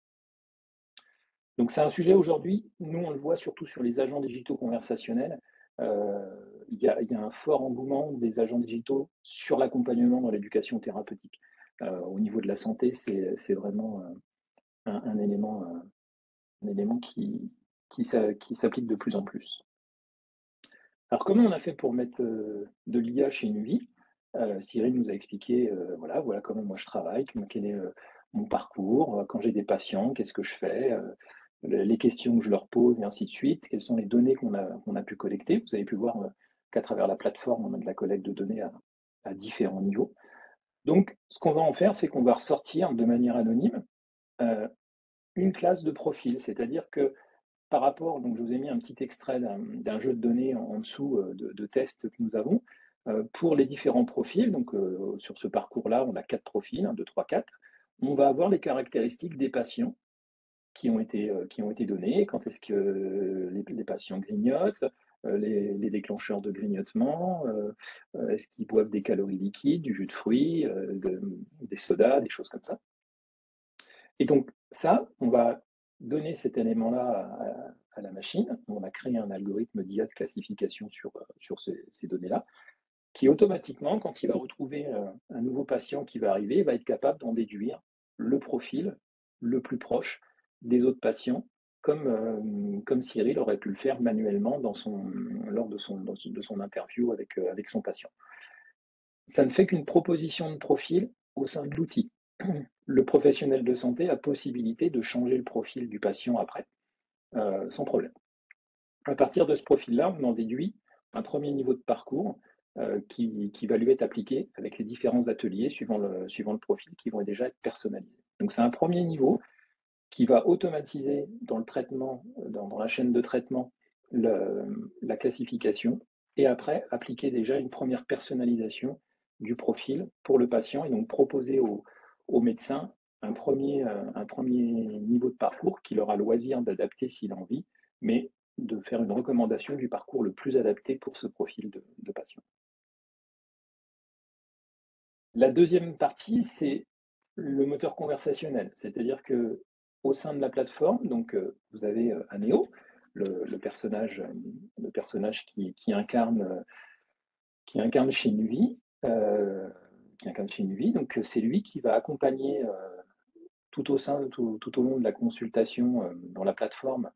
Donc c'est un sujet aujourd'hui, nous on le voit surtout sur les agents digitaux conversationnels, il y a un fort engouement des agents digitaux sur l'accompagnement dans l'éducation thérapeutique. Au niveau de la santé, c'est vraiment un élément qui s'applique de plus en plus. Alors comment on a fait pour mettre de l'IA chez Nuvie? Cyril nous a expliqué, voilà comment moi je travaille, quel est mon parcours, quand j'ai des patients, qu'est-ce que je fais, les questions que je leur pose et ainsi de suite, quelles sont les données qu'on a pu collecter. Vous avez pu voir qu'à travers la plateforme, on a de la collecte de données à différents niveaux. Donc, ce qu'on va en faire, c'est qu'on va ressortir de manière anonyme une classe de profil, c'est-à-dire que par rapport, donc je vous ai mis un petit extrait d'un jeu de données en dessous de tests que nous avons. Pour les différents profils, donc sur ce parcours-là, on a 4 profils, 1, 2, 3, 4. On va avoir les caractéristiques des patients qui ont été donnés, quand est-ce que les patients grignotent, les déclencheurs de grignotement, est-ce qu'ils boivent des calories liquides, du jus de fruits, des sodas, des choses comme ça. Et donc ça, on va donner cet élément-là à la machine. On va créer un algorithme d'IA de classification sur ces données-là, qui automatiquement, quand il va retrouver un nouveau patient qui va arriver, va être capable d'en déduire le profil le plus proche des autres patients, comme Cyril aurait pu le faire manuellement lors de son interview avec son patient. Ça ne fait qu'une proposition de profil au sein de l'outil. Le professionnel de santé a possibilité de changer le profil du patient après, sans problème. À partir de ce profil-là, on en déduit un premier niveau de parcours qui va lui être appliqué avec les différents ateliers suivant le profil qui vont déjà être personnalisés. Donc c'est un premier niveau qui va automatiser dans le traitement, dans la chaîne de traitement, la classification, et après appliquer déjà une première personnalisation du profil pour le patient, et donc proposer au médecin un premier niveau de parcours qu'il aura loisir d'adapter s'il a envie, mais de faire une recommandation du parcours le plus adapté pour ce profil de patient. La deuxième partie, c'est le moteur conversationnel, c'est-à-dire que au sein de la plateforme, donc vous avez Anéo, le personnage qui incarne chez Nuvie, donc c'est lui qui va accompagner tout au long de la consultation dans la plateforme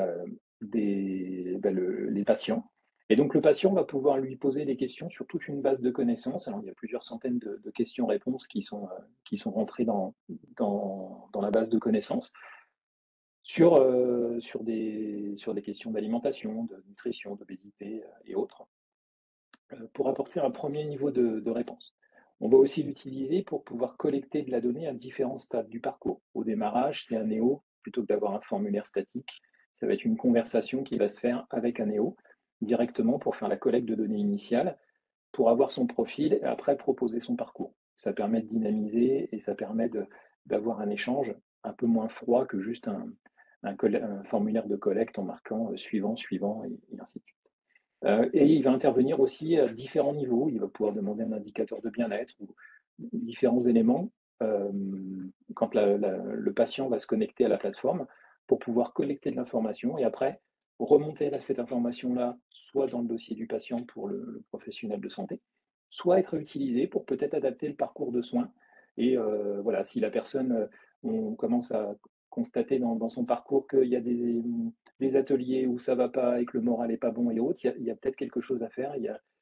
les patients. Et donc le patient va pouvoir lui poser des questions sur toute une base de connaissances. Alors il y a plusieurs centaines de questions-réponses qui sont rentrées dans la base de connaissances sur des questions d'alimentation, de nutrition, d'obésité et autres, pour apporter un premier niveau de réponse. On va aussi l'utiliser pour pouvoir collecter de la donnée à différents stades du parcours. Au démarrage, c'est un NEO, plutôt que d'avoir un formulaire statique, ça va être une conversation qui va se faire avec un NEO directement pour faire la collecte de données initiales, pour avoir son profil et après proposer son parcours. Ça permet de dynamiser et ça permet d'avoir un échange un peu moins froid que juste un formulaire de collecte en marquant suivant, et ainsi de suite. Et il va intervenir aussi à différents niveaux. Il va pouvoir demander un indicateur de bien-être ou différents éléments quand le patient va se connecter à la plateforme pour pouvoir collecter de l'information et après remonter cette information-là soit dans le dossier du patient pour le professionnel de santé, soit être utilisé pour peut-être adapter le parcours de soins. Et voilà, si la personne, on commence à constater dans son parcours qu'il y a des ateliers où ça va pas et que le moral est pas bon et autres, il y a peut-être quelque chose à faire, il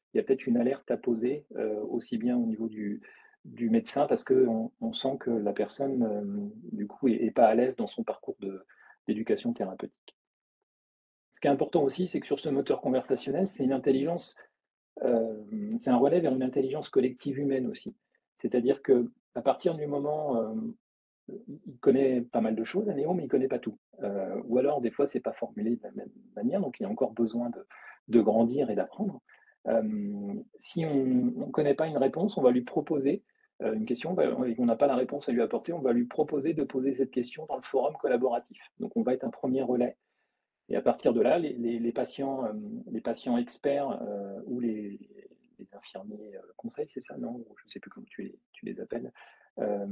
il y a peut-être une alerte à poser, aussi bien au niveau du médecin parce qu'on sent que la personne, du coup, est pas à l'aise dans son parcours d'éducation thérapeutique. Ce qui est important aussi, c'est que sur ce moteur conversationnel, c'est une intelligence, c'est un relais vers une intelligence collective humaine aussi. C'est-à-dire qu'à partir du moment, il connaît pas mal de choses, à Néo, mais il connaît pas tout. Ou alors, des fois, c'est pas formulé de la même manière, donc il y a encore besoin de grandir et d'apprendre. Si on ne connaît pas une réponse, on va lui proposer une question, et qu'on n'a pas la réponse à lui apporter, on va lui proposer de poser cette question dans le forum collaboratif. Donc, on va être un premier relais. Et à partir de là, les patients experts ou les infirmiers conseils, c'est ça, non? Je ne sais plus comment tu les appelles, euh,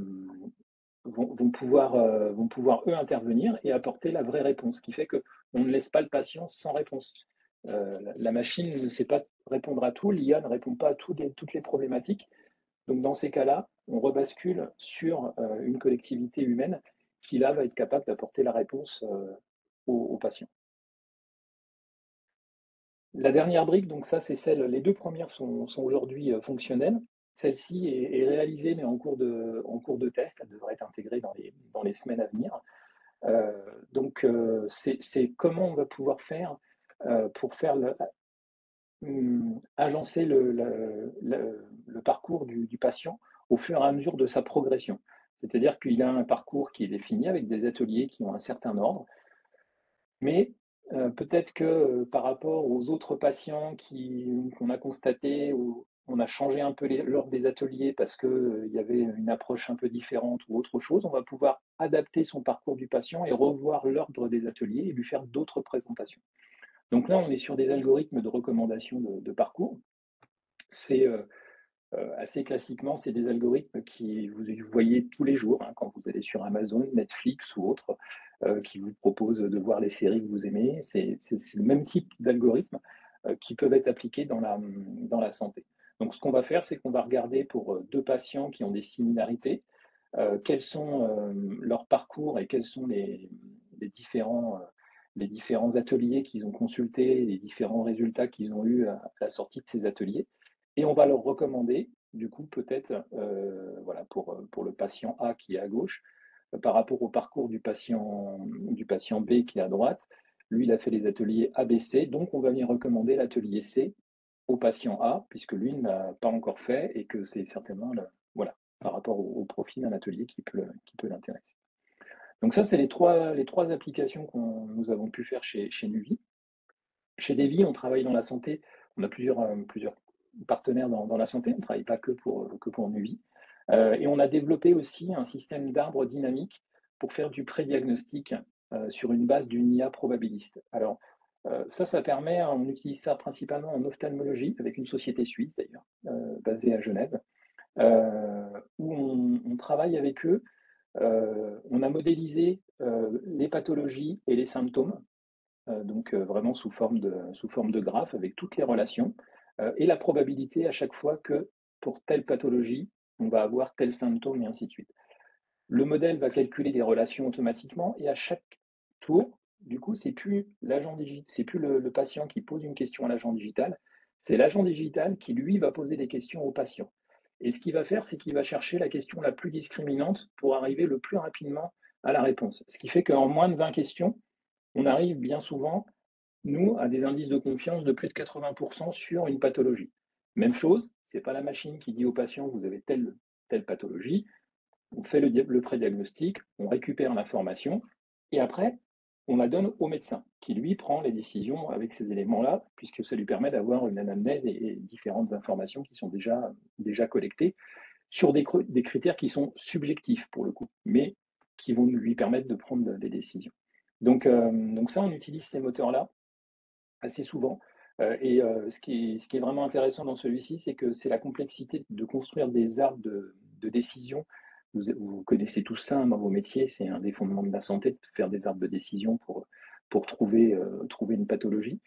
vont pouvoir, eux, intervenir et apporter la vraie réponse, ce qui fait qu'on ne laisse pas le patient sans réponse. La machine ne sait pas répondre à tout, l'IA ne répond pas à toutes les problématiques. Donc, dans ces cas-là, on rebascule sur une collectivité humaine qui, là, va être capable d'apporter la réponse aux patients. La dernière brique, donc ça, c'est celle, les deux premières sont aujourd'hui fonctionnelles. Celle-ci est réalisée, mais en cours de test. Elle devrait être intégrée dans les semaines à venir. Donc, c'est comment on va pouvoir faire pour faire agencer le parcours du patient au fur et à mesure de sa progression. C'est-à-dire qu'il a un parcours qui est défini avec des ateliers qui ont un certain ordre, mais peut-être que par rapport aux autres patients qu'on a constatés, où on a changé un peu l'ordre des ateliers parce qu'il y avait une approche un peu différente ou autre chose, on va pouvoir adapter son parcours du patient et revoir l'ordre des ateliers et lui faire d'autres présentations. Donc là, on est sur des algorithmes de recommandation de parcours. C'est assez classiquement, c'est des algorithmes qui vous voyez tous les jours hein, quand vous allez sur Amazon, Netflix ou autres, qui vous proposent de voir les séries que vous aimez. C'est le même type d'algorithmes qui peuvent être appliqués dans la santé. Donc ce qu'on va faire, c'est qu'on va regarder pour deux patients qui ont des similarités, quels sont leurs parcours et quels sont les différents ateliers qu'ils ont consultés, les différents résultats qu'ils ont eus à la sortie de ces ateliers. Et on va leur recommander, du coup, peut-être, voilà, pour le patient A qui est à gauche, par rapport au parcours du patient B qui est à droite. Lui, il a fait les ateliers ABC, donc on va lui recommander l'atelier C au patient A, puisque lui ne l'a pas encore fait et que c'est certainement voilà, par rapport au profil d'un atelier qui peut l'intéresser. Donc ça, c'est les trois applications que nous avons pu faire chez Nuvi. Chez Devi, on travaille dans la santé, on a plusieurs partenaires dans la santé, on ne travaille pas que pour Nuvi. Et on a développé aussi un système d'arbre dynamique pour faire du prédiagnostic sur une base d'une IA probabiliste. Alors, ça permet, on utilise ça principalement en ophtalmologie, avec une société suisse d'ailleurs, basée à Genève, où on travaille avec eux. On a modélisé les pathologies et les symptômes, donc vraiment sous forme de graphe avec toutes les relations, et la probabilité à chaque fois que pour telle pathologie, on va avoir tel symptôme et ainsi de suite. Le modèle va calculer des relations automatiquement et à chaque tour, du coup, c'est plus le patient qui pose une question à l'agent digital, c'est l'agent digital qui, lui, va poser des questions au patient. Et ce qu'il va faire, c'est qu'il va chercher la question la plus discriminante pour arriver le plus rapidement à la réponse. Ce qui fait qu'en moins de 20 questions, on arrive bien souvent, nous, à des indices de confiance de plus de 80% sur une pathologie. Même chose, ce n'est pas la machine qui dit au patient, vous avez telle pathologie, on fait le prédiagnostic, on récupère l'information, et après, on la donne au médecin, qui lui prend les décisions avec ces éléments-là, puisque ça lui permet d'avoir une anamnèse et différentes informations qui sont déjà collectées sur des critères qui sont subjectifs pour le coup, mais qui vont lui permettre de prendre des décisions. Donc ça, on utilise ces moteurs-là assez souvent. Ce qui est vraiment intéressant dans celui-ci, c'est que c'est la complexité de construire des arbres de décision. Vous connaissez tout ça dans vos métiers, c'est un des fondements de la santé de faire des arbres de décision pour trouver une pathologie.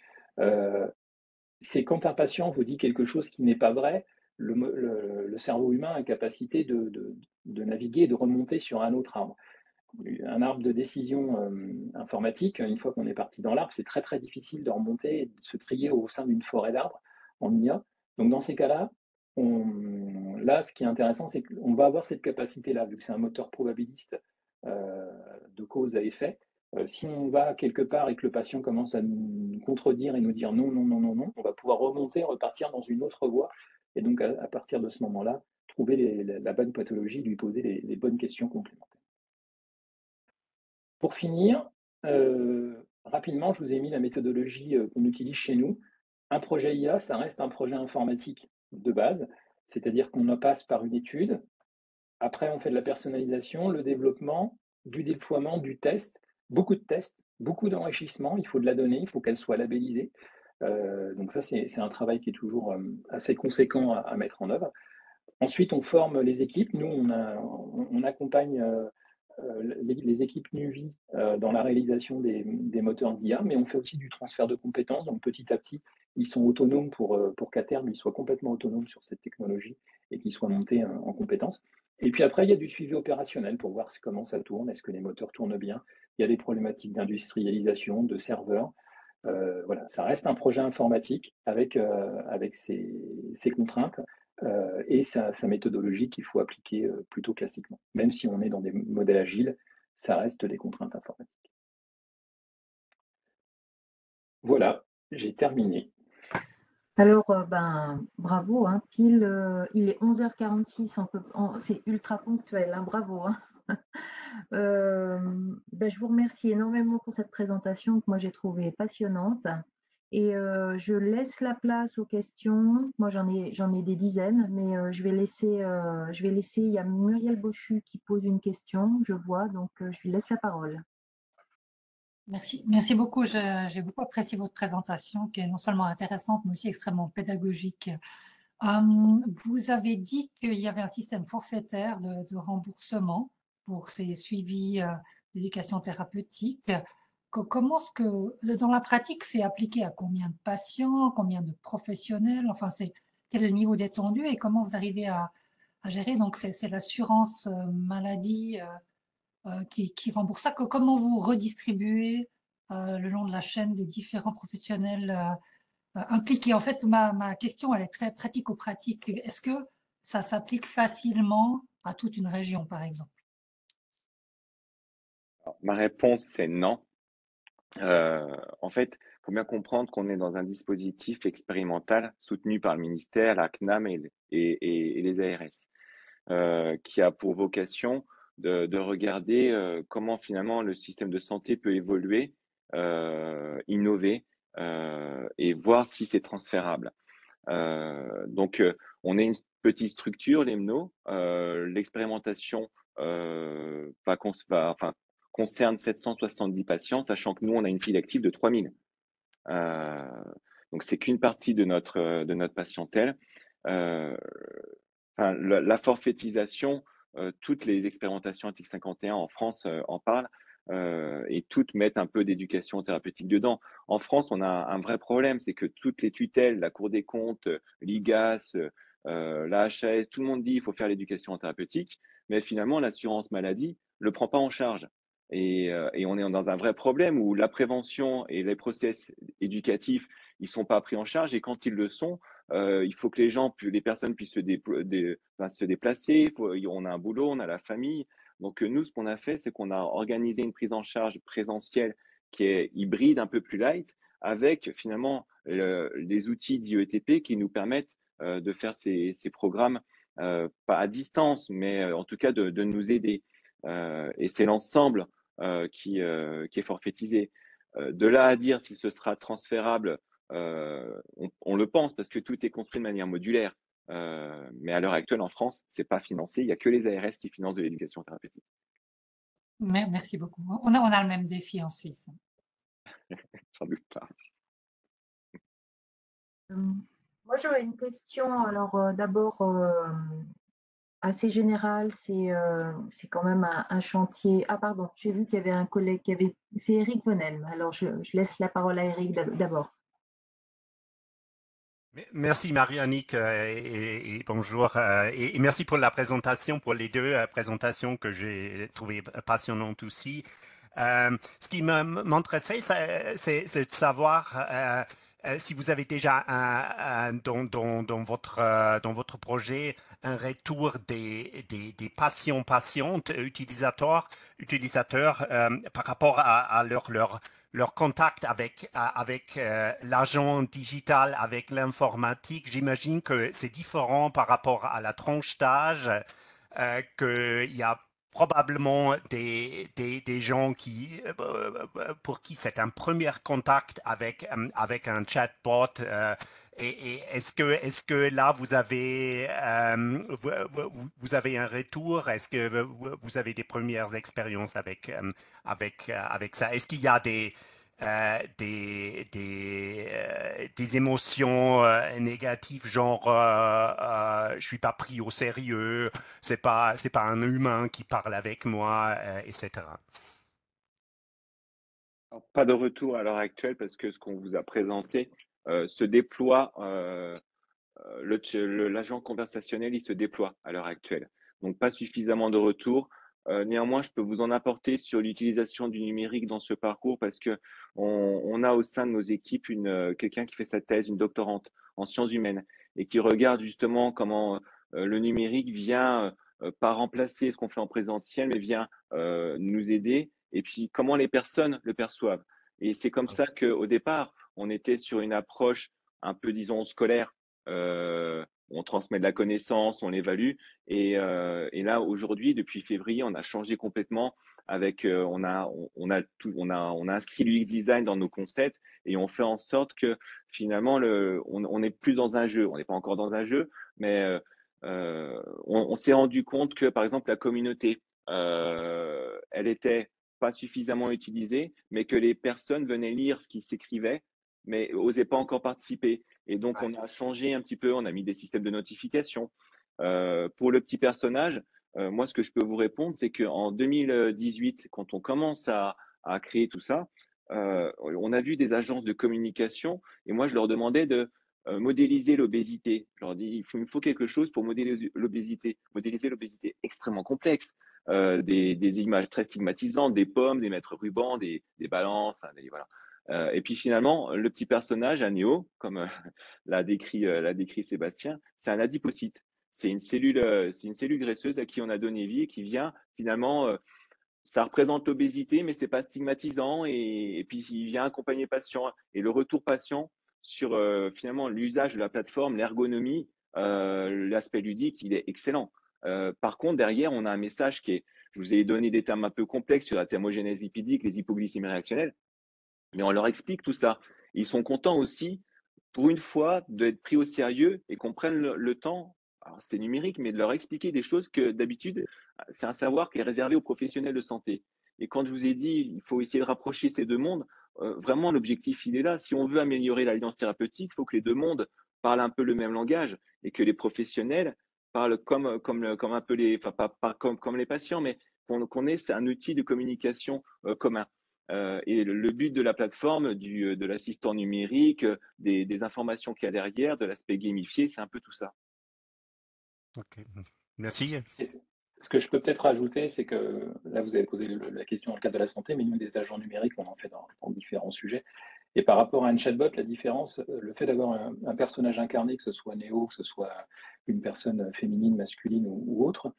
C'est quand un patient vous dit quelque chose qui n'est pas vrai, le cerveau humain a la capacité de naviguer et de remonter sur un autre arbre. Un arbre de décision informatique, une fois qu'on est parti dans l'arbre, c'est très très difficile de remonter et de se trier au sein d'une forêt d'arbres en IA. Donc dans ces cas-là, là, ce qui est intéressant, c'est qu'on va avoir cette capacité-là, vu que c'est un moteur probabiliste de cause à effet. Si on va quelque part et que le patient commence à nous contredire et nous dire non, non, non, non, non, on va pouvoir remonter, repartir dans une autre voie. Et donc, à partir de ce moment-là, trouver la bonne pathologie, lui poser les bonnes questions complémentaires. Pour finir, rapidement, je vous ai mis la méthodologie qu'on utilise chez nous. Un projet IA, ça reste un projet informatique de base, c'est-à-dire qu'on passe par une étude, après on fait de la personnalisation, le développement, du déploiement, du test, beaucoup de tests, beaucoup d'enrichissement, il faut de la donnée, il faut qu'elle soit labellisée. Donc ça, c'est un travail qui est toujours assez conséquent à mettre en œuvre. Ensuite, on forme les équipes. Nous, on accompagne les équipes NUVI dans la réalisation des moteurs d'IA, mais on fait aussi du transfert de compétences. Donc petit à petit, ils sont autonomes pour qu'à terme, ils soient complètement autonomes sur cette technologie et qu'ils soient montés en compétences. Et puis après, il y a du suivi opérationnel pour voir comment ça tourne, est-ce que les moteurs tournent bien. Il y a des problématiques d'industrialisation, de serveurs. Voilà, ça reste un projet informatique avec ses contraintes et sa méthodologie qu'il faut appliquer plutôt classiquement. Même si on est dans des modèles agiles, ça reste des contraintes informatiques. Voilà, j'ai terminé. Alors, bravo, hein, pile, il est 11h46, c'est ultra ponctuel, hein, bravo, hein. Je vous remercie énormément pour cette présentation que moi j'ai trouvée passionnante et je laisse la place aux questions. Moi j'en ai des dizaines, mais je vais laisser, il y a Muriel Bochu qui pose une question, je vois, donc je lui laisse la parole. Merci beaucoup. J'ai beaucoup apprécié votre présentation, qui est non seulement intéressante, mais aussi extrêmement pédagogique. Vous avez dit qu'il y avait un système forfaitaire de remboursement pour ces suivis d'éducation thérapeutique. Comment est-ce que, dans la pratique, c'est appliqué à combien de patients, combien de professionnels? Enfin, quel est le niveau d'étendue et comment vous arrivez à gérer? Donc, c'est l'assurance maladie qui rembourse ça. Comment vous redistribuez le long de la chaîne des différents professionnels impliqués? En fait, ma question, elle est très pratico-pratique. Est-ce que ça s'applique facilement à toute une région, par exemple? Alors, ma réponse, c'est non. En fait, il faut bien comprendre qu'on est dans un dispositif expérimental soutenu par le ministère, la CNAM et les ARS, qui a pour vocation de regarder comment finalement le système de santé peut évoluer, innover et voir si c'est transférable. On est une petite structure, l'EMNO. L'expérimentation concerne 770 patients, sachant que nous, on a une file active de 3000. Donc, c'est qu'une partie de notre patientèle. La forfaitisation, toutes les expérimentations Article 51 en France en parlent et toutes mettent un peu d'éducation thérapeutique dedans. En France, on a un vrai problème, c'est que toutes les tutelles, la Cour des comptes, l'IGAS, la HAS, tout le monde dit il faut faire l'éducation thérapeutique, mais finalement, l'assurance maladie ne le prend pas en charge. Et on est dans un vrai problème où la prévention et les process éducatifs, ils sont pas pris en charge et quand ils le sont, il faut que les personnes puissent se déplacer. On a un boulot, on a la famille. Donc nous, ce qu'on a fait, c'est qu'on a organisé une prise en charge présentielle qui est hybride, un peu plus light, avec finalement les outils d'IETP qui nous permettent de faire ces programmes, pas à distance, mais en tout cas de nous aider. Et c'est l'ensemble qui est forfaitisé. De là à dire si ce sera transférable, on le pense parce que tout est construit de manière modulaire. Mais à l'heure actuelle, en France, c'est pas financé. Il y a que les ARS qui financent de l'éducation thérapeutique. Merci beaucoup. On a le même défi en Suisse. J'en doute pas. Moi, j'aurais une question. Alors, d'abord, assez générale, c'est quand même un chantier. Ah, pardon, j'ai vu qu'il y avait un collègue c'est Eric Venel. Alors, je laisse la parole à Eric d'abord. Merci Marie-Annick et bonjour et merci pour la présentation, pour les deux présentations que j'ai trouvées passionnantes aussi. Ce qui m'intéressait, c'est de savoir si vous avez déjà dans votre projet un retour des patientes, utilisateurs par rapport à leur contact avec l'agent digital, avec l'informatique. J'imagine que c'est différent par rapport à la tranche d'âge, qu'il y a probablement des gens pour qui c'est un premier contact avec un chatbot. Et est-ce que là, vous avez un retour? Est-ce que vous avez des premières expériences avec ça? Est-ce qu'il y a des émotions négatives, genre je suis pas pris au sérieux, c'est pas un humain qui parle avec moi, etc. Alors, pas de retour à l'heure actuelle parce que ce qu'on vous a présenté se déploie, l'agent conversationnel, il se déploie à l'heure actuelle. Donc pas suffisamment de retours. Néanmoins, je peux vous en apporter sur l'utilisation du numérique dans ce parcours parce qu'on a au sein de nos équipes quelqu'un qui fait sa thèse, une doctorante en sciences humaines et qui regarde justement comment le numérique vient pas remplacer ce qu'on fait en présentiel, mais vient nous aider et puis comment les personnes le perçoivent. Et c'est comme ça qu'au départ, on était sur une approche un peu, disons, scolaire. On transmet de la connaissance, on l'évalue. Et là, aujourd'hui, depuis février, on a changé complètement avec, on a inscrit l'UX design dans nos concepts et on fait en sorte que finalement, on est plus dans un jeu. On n'est pas encore dans un jeu, mais on s'est rendu compte que, par exemple, la communauté, elle était pas suffisamment utilisée, mais que les personnes venaient lire ce qui s'écrivait, mais n'osaient pas encore participer. Et donc, on a changé un petit peu, on a mis des systèmes de notification. Pour le petit personnage, moi, ce que je peux vous répondre, c'est qu'en 2018, quand on commence à créer tout ça, on a vu des agences de communication et moi, je leur demandais de modéliser l'obésité. Je leur dis, il me faut quelque chose pour modéliser l'obésité. Modéliser l'obésité extrêmement complexe. Des images très stigmatisantes, des pommes, des mètres rubans, des balances, voilà. Et puis finalement, le petit personnage, Anéo, comme l'a décrit Sébastien, c'est un adipocyte. C'est une cellule graisseuse à qui on a donné vie et qui vient finalement, ça représente l'obésité, mais c'est pas stigmatisant et puis il vient accompagner patient. Et le retour patient sur finalement l'usage de la plateforme, l'ergonomie, l'aspect ludique, il est excellent. Par contre, derrière, on a un message qui est, je vous ai donné des termes un peu complexes sur la thermogénèse lipidique, les hypoglycémies réactionnelles, mais on leur explique tout ça. Ils sont contents aussi, pour une fois, d'être pris au sérieux et qu'on prenne le temps, alors c'est numérique, mais de leur expliquer des choses que d'habitude, c'est un savoir qui est réservé aux professionnels de santé. Et quand je vous ai dit, il faut essayer de rapprocher ces deux mondes, vraiment l'objectif, il est là. Si on veut améliorer l'alliance thérapeutique, il faut que les deux mondes parlent un peu le même langage et que les professionnels parlent comme un peu enfin pas comme les patients, mais qu'on ait un outil de communication commun. Et le but de la plateforme, de l'assistant numérique, des informations qu'il y a derrière, de l'aspect gamifié, c'est un peu tout ça. Ok, merci. Et ce que je peux peut-être rajouter, c'est que là, vous avez posé la question dans le cadre de la santé, mais nous, des agents numériques, on en fait dans différents sujets. Et par rapport à un chatbot, la différence, le fait d'avoir un personnage incarné, que ce soit Néo, que ce soit une personne féminine, masculine ou autre,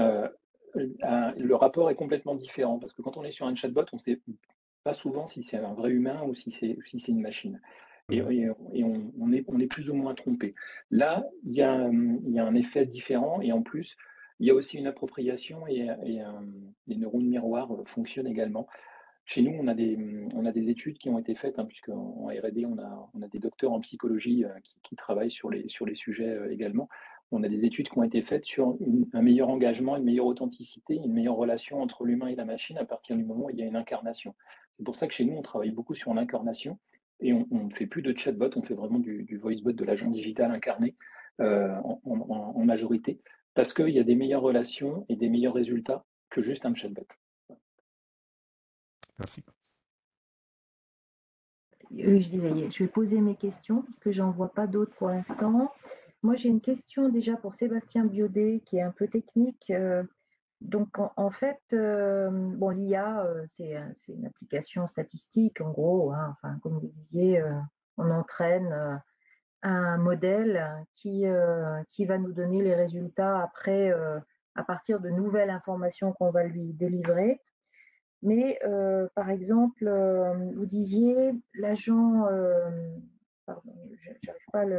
le rapport est complètement différent. Parce que quand on est sur un chatbot, on ne sait pas souvent si c'est un vrai humain ou si c'est une machine. Et on est plus ou moins trompé. Là, il y a un effet différent et en plus, il y a aussi une appropriation et les neurones miroirs fonctionnent également. Chez nous, on a des études qui ont été faites, hein, puisqu'en R&D, on a des docteurs en psychologie qui travaillent sur les sujets également. On a des études qui ont été faites sur un meilleur engagement, une meilleure authenticité, une meilleure relation entre l'humain et la machine à partir du moment où il y a une incarnation. C'est pour ça que chez nous, on travaille beaucoup sur l'incarnation et on ne fait plus de chatbot, on fait vraiment du voicebot, de l'agent digital incarné en majorité, parce qu'il y a des meilleures relations et des meilleurs résultats que juste un chatbot. Merci. Je disais, je vais poser mes questions parce que j'en vois pas d'autres pour l'instant. Moi, j'ai une question déjà pour Sébastien Biaudet qui est un peu technique. Donc, en fait, bon, l'IA, c'est une application statistique, en gros, hein, enfin, comme vous disiez, on entraîne un modèle qui va nous donner les résultats après à partir de nouvelles informations qu'on va lui délivrer. Mais par exemple, vous disiez l'agent, pardon, j'arrive pas à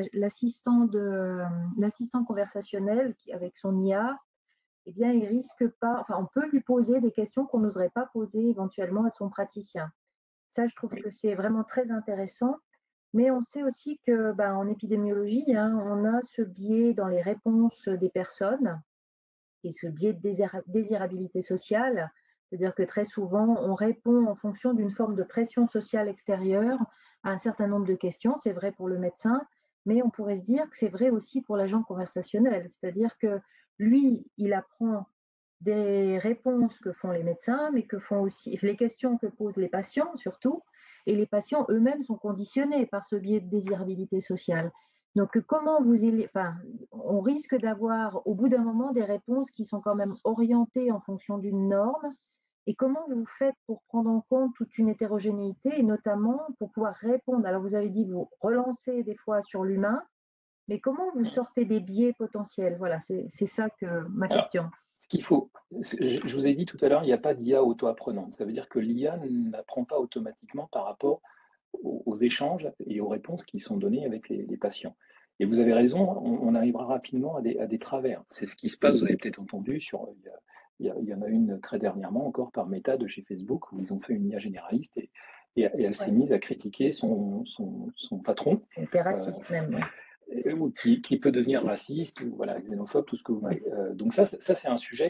l'assistant conversationnel avec son IA, eh bien, il risque pas, enfin, on peut lui poser des questions qu'on n'oserait pas poser éventuellement à son praticien. Ça, je trouve que c'est vraiment très intéressant. Mais on sait aussi que, ben, en épidémiologie, hein, on a ce biais dans les réponses des personnes et ce biais de désirabilité sociale. C'est-à-dire que très souvent, on répond en fonction d'une forme de pression sociale extérieure à un certain nombre de questions. C'est vrai pour le médecin, mais on pourrait se dire que c'est vrai aussi pour l'agent conversationnel. C'est-à-dire que lui, il apprend des réponses que font les médecins, mais que font aussi les questions que posent les patients surtout, et les patients eux-mêmes sont conditionnés par ce biais de désirabilité sociale. Donc, comment enfin, on risque d'avoir au bout d'un moment des réponses qui sont quand même orientées en fonction d'une norme. Et comment vous faites pour prendre en compte toute une hétérogénéité et notamment pour pouvoir répondre? Alors, vous avez dit que vous relancez des fois sur l'humain, mais comment vous sortez des biais potentiels? Voilà, c'est ça que ma Alors, question. ce qu'il faut, je vous ai dit tout à l'heure, il n'y a pas d'IA auto-apprenante. Ça veut dire que l'IA n'apprend pas automatiquement par rapport aux échanges et aux réponses qui sont données avec les patients. Et vous avez raison, on arrivera rapidement à des travers. C'est ce qui se passe, vous avez peut-être entendu, il y en a une très dernièrement encore par Meta de chez Facebook, où ils ont fait une IA généraliste et elle s'est Ouais. mise à critiquer son patron. Était raciste même, Ou qui peut devenir raciste ou voilà, xénophobe, tout ce que vous ouais. voulez. Donc ça c'est un sujet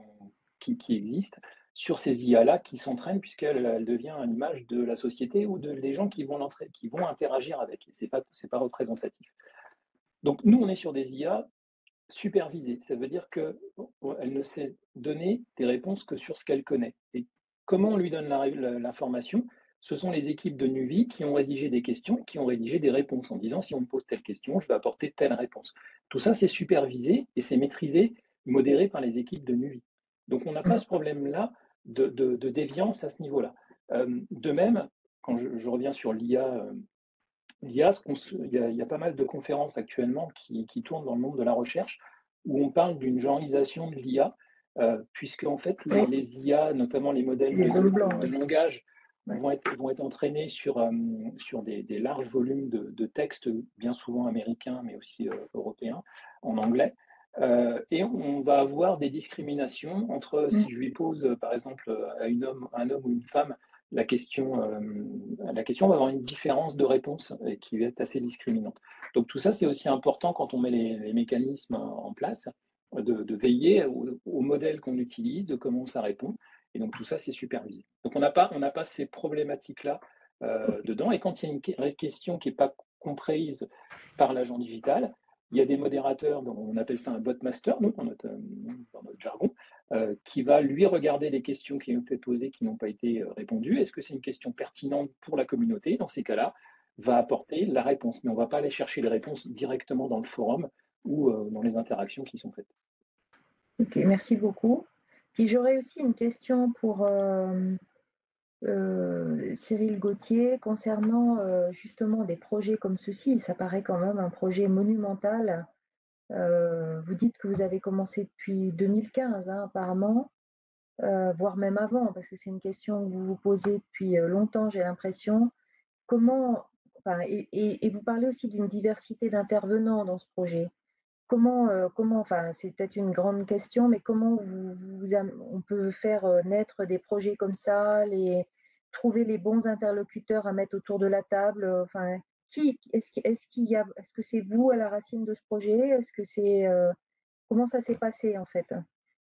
qui existe sur ces IA-là qui s'entraînent puisqu'elle devient à l'image de la société ou des gens qui vont interagir avec. Et c'est pas représentatif. Donc nous, on est sur des IA supervisées. Ça veut dire qu'elle ne sait donner des réponses que sur ce qu'elle connaît. Et comment on lui donne l'information? Ce sont les équipes de Nuvi qui ont rédigé des questions, qui ont rédigé des réponses en disant si on me pose telle question, je vais apporter telle réponse. Tout ça, c'est supervisé et c'est maîtrisé, modéré par les équipes de Nuvi. Donc on n'a pas ce problème-là de déviance à ce niveau-là. De même, quand je reviens sur l'IA, il y a pas mal de conférences actuellement qui tournent dans le monde de la recherche où on parle d'une genreisation de l'IA, puisque en fait Oui, les IA, notamment les modèles les hommes blancs, de oui. langage, Ouais. vont être entraînés sur des larges volumes de textes, bien souvent américains, mais aussi européens, en anglais. Et on va avoir des discriminations entre, si je lui pose, par exemple, à un homme ou une femme, la question, va avoir une différence de réponse qui va être assez discriminante. Donc tout ça, c'est aussi important quand on met les mécanismes en place, de veiller au modèle qu'on utilise, de comment ça répond. Et donc tout ça, c'est supervisé. Donc on n'a pas ces problématiques-là dedans. Et quand il y a une question qui n'est pas comprise par l'agent digital, il y a des modérateurs, on appelle ça un botmaster, nous, dans notre jargon, qui va lui regarder les questions qui ont été posées, qui n'ont pas été répondues. Est-ce que c'est une question pertinente pour la communauté? Dans ces cas-là, va apporter la réponse. Mais on ne va pas aller chercher les réponses directement dans le forum ou dans les interactions qui sont faites. Ok, merci beaucoup. Puis j'aurais aussi une question pour Cyril Gauthier concernant justement des projets comme ceci. Ça paraît quand même un projet monumental. Vous dites que vous avez commencé depuis 2015, hein, apparemment, voire même avant, parce que c'est une question que vous vous posez depuis longtemps, j'ai l'impression. Comment, enfin, et vous parlez aussi d'une diversité d'intervenants dans ce projet. Comment, enfin, c'est peut-être une grande question, mais comment on peut faire naître des projets comme ça, trouver les bons interlocuteurs à mettre autour de la table, enfin, est-ce que c'est vous à la racine de ce projet? Comment ça s'est passé en fait?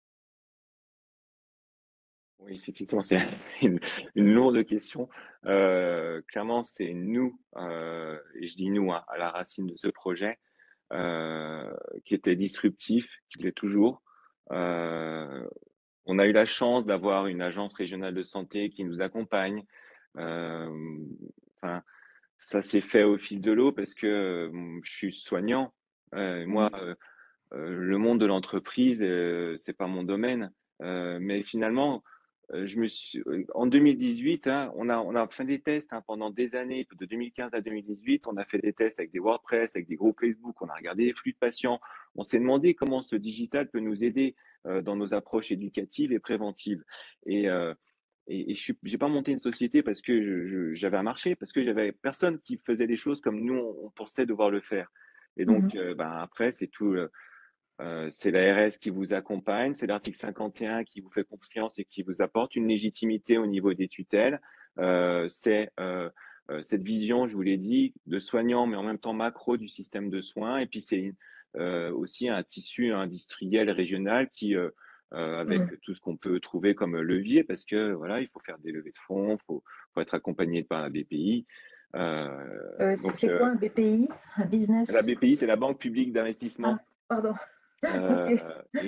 Oui, effectivement, c'est une lourde question. Clairement, c'est nous, et je dis nous, hein, à la racine de ce projet, qui était disruptif, qui l'est toujours. On a eu la chance d'avoir une agence régionale de santé qui nous accompagne. Enfin, ça s'est fait au fil de l'eau parce que je suis soignant. Moi, le monde de l'entreprise, c'est pas mon domaine. Mais finalement, en 2018, hein, on a fait des tests hein, pendant des années, de 2015 à 2018. On a fait des tests avec des WordPress, avec des groupes Facebook. On a regardé les flux de patients. On s'est demandé comment ce digital peut nous aider dans nos approches éducatives et préventives. Et je n'ai pas monté une société parce que j'avais un marché, parce que j'avais personne qui faisait les choses comme nous, on pensait devoir le faire. Et donc, après, c'est tout. C'est l'ARS qui vous accompagne, c'est l'article 51 qui vous fait confiance et qui vous apporte une légitimité au niveau des tutelles. C'est cette vision, je vous l'ai dit, de soignant, mais en même temps macro du système de soins. Et puis, c'est aussi un tissu industriel régional qui, avec tout ce qu'on peut trouver comme levier, parce que voilà, il faut faire des levées de fonds, faut être accompagné par la BPI. C'est quoi un BPI? Un business? La BPI, c'est la Banque publique d'investissement. Ah, pardon. Okay.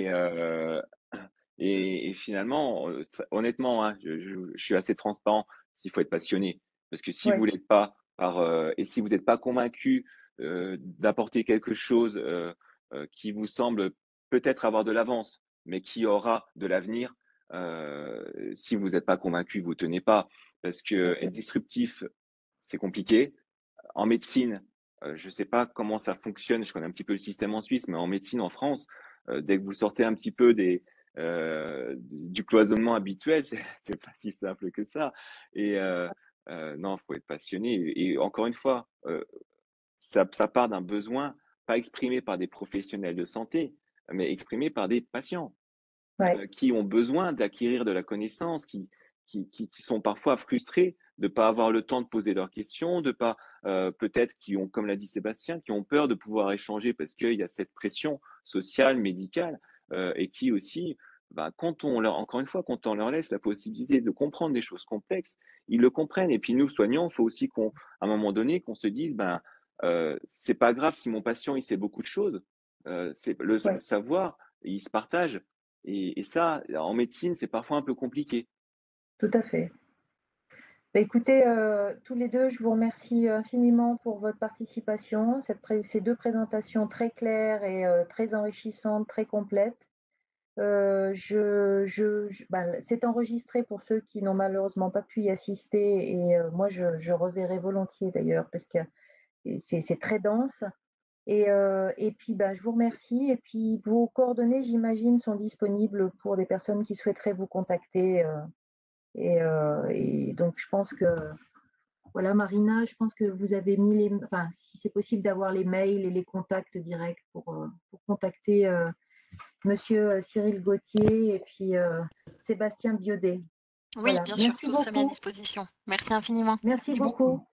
Et finalement, honnêtement, hein, je suis assez transparent, il faut être passionné. Parce que si vous l'êtes pas, et si vous n'êtes pas convaincu d'apporter quelque chose qui vous semble peut-être avoir de l'avance, mais qui aura de l'avenir, si vous n'êtes pas convaincu, vous tenez pas. Parce que être disruptif, c'est compliqué. En médecine, je ne sais pas comment ça fonctionne, je connais un petit peu le système en Suisse, mais en médecine en France, dès que vous sortez un petit peu du cloisonnement habituel, c'est pas si simple que ça. Et non, il faut être passionné. Et encore une fois, ça part d'un besoin, pas exprimé par des professionnels de santé, mais exprimé par des patients qui ont besoin d'acquérir de la connaissance, qui sont parfois frustrés de ne pas avoir le temps de poser leurs questions, de pas peut-être qui ont, comme l'a dit Sébastien, qui ont peur de pouvoir échanger parce qu'il y a cette pression sociale, médicale, et qui aussi, encore une fois, quand on leur laisse la possibilité de comprendre des choses complexes, ils le comprennent. Et puis nous, soignants, il faut aussi qu'à un moment donné, qu'on se dise, c'est pas grave si mon patient il sait beaucoup de choses, c'est le savoir, il se partage. Et ça, en médecine, c'est parfois un peu compliqué. Tout à fait. Écoutez, tous les deux, je vous remercie infiniment pour votre participation, ces deux présentations très claires et très enrichissantes, très complètes. C'est enregistré pour ceux qui n'ont malheureusement pas pu y assister et moi je reverrai volontiers d'ailleurs parce que c'est très dense. Et puis je vous remercie. Et puis vos coordonnées, j'imagine, sont disponibles pour des personnes qui souhaiteraient vous contacter. Et donc je pense que voilà, Marina, je pense que vous avez mis enfin, si c'est possible d'avoir les mails et les contacts directs pour contacter Monsieur Cyril Gauthier et puis Sébastien Biaudet. Oui, Voilà. bien sûr, Merci tout serait mis à beaucoup. disposition. Merci infiniment. Merci beaucoup.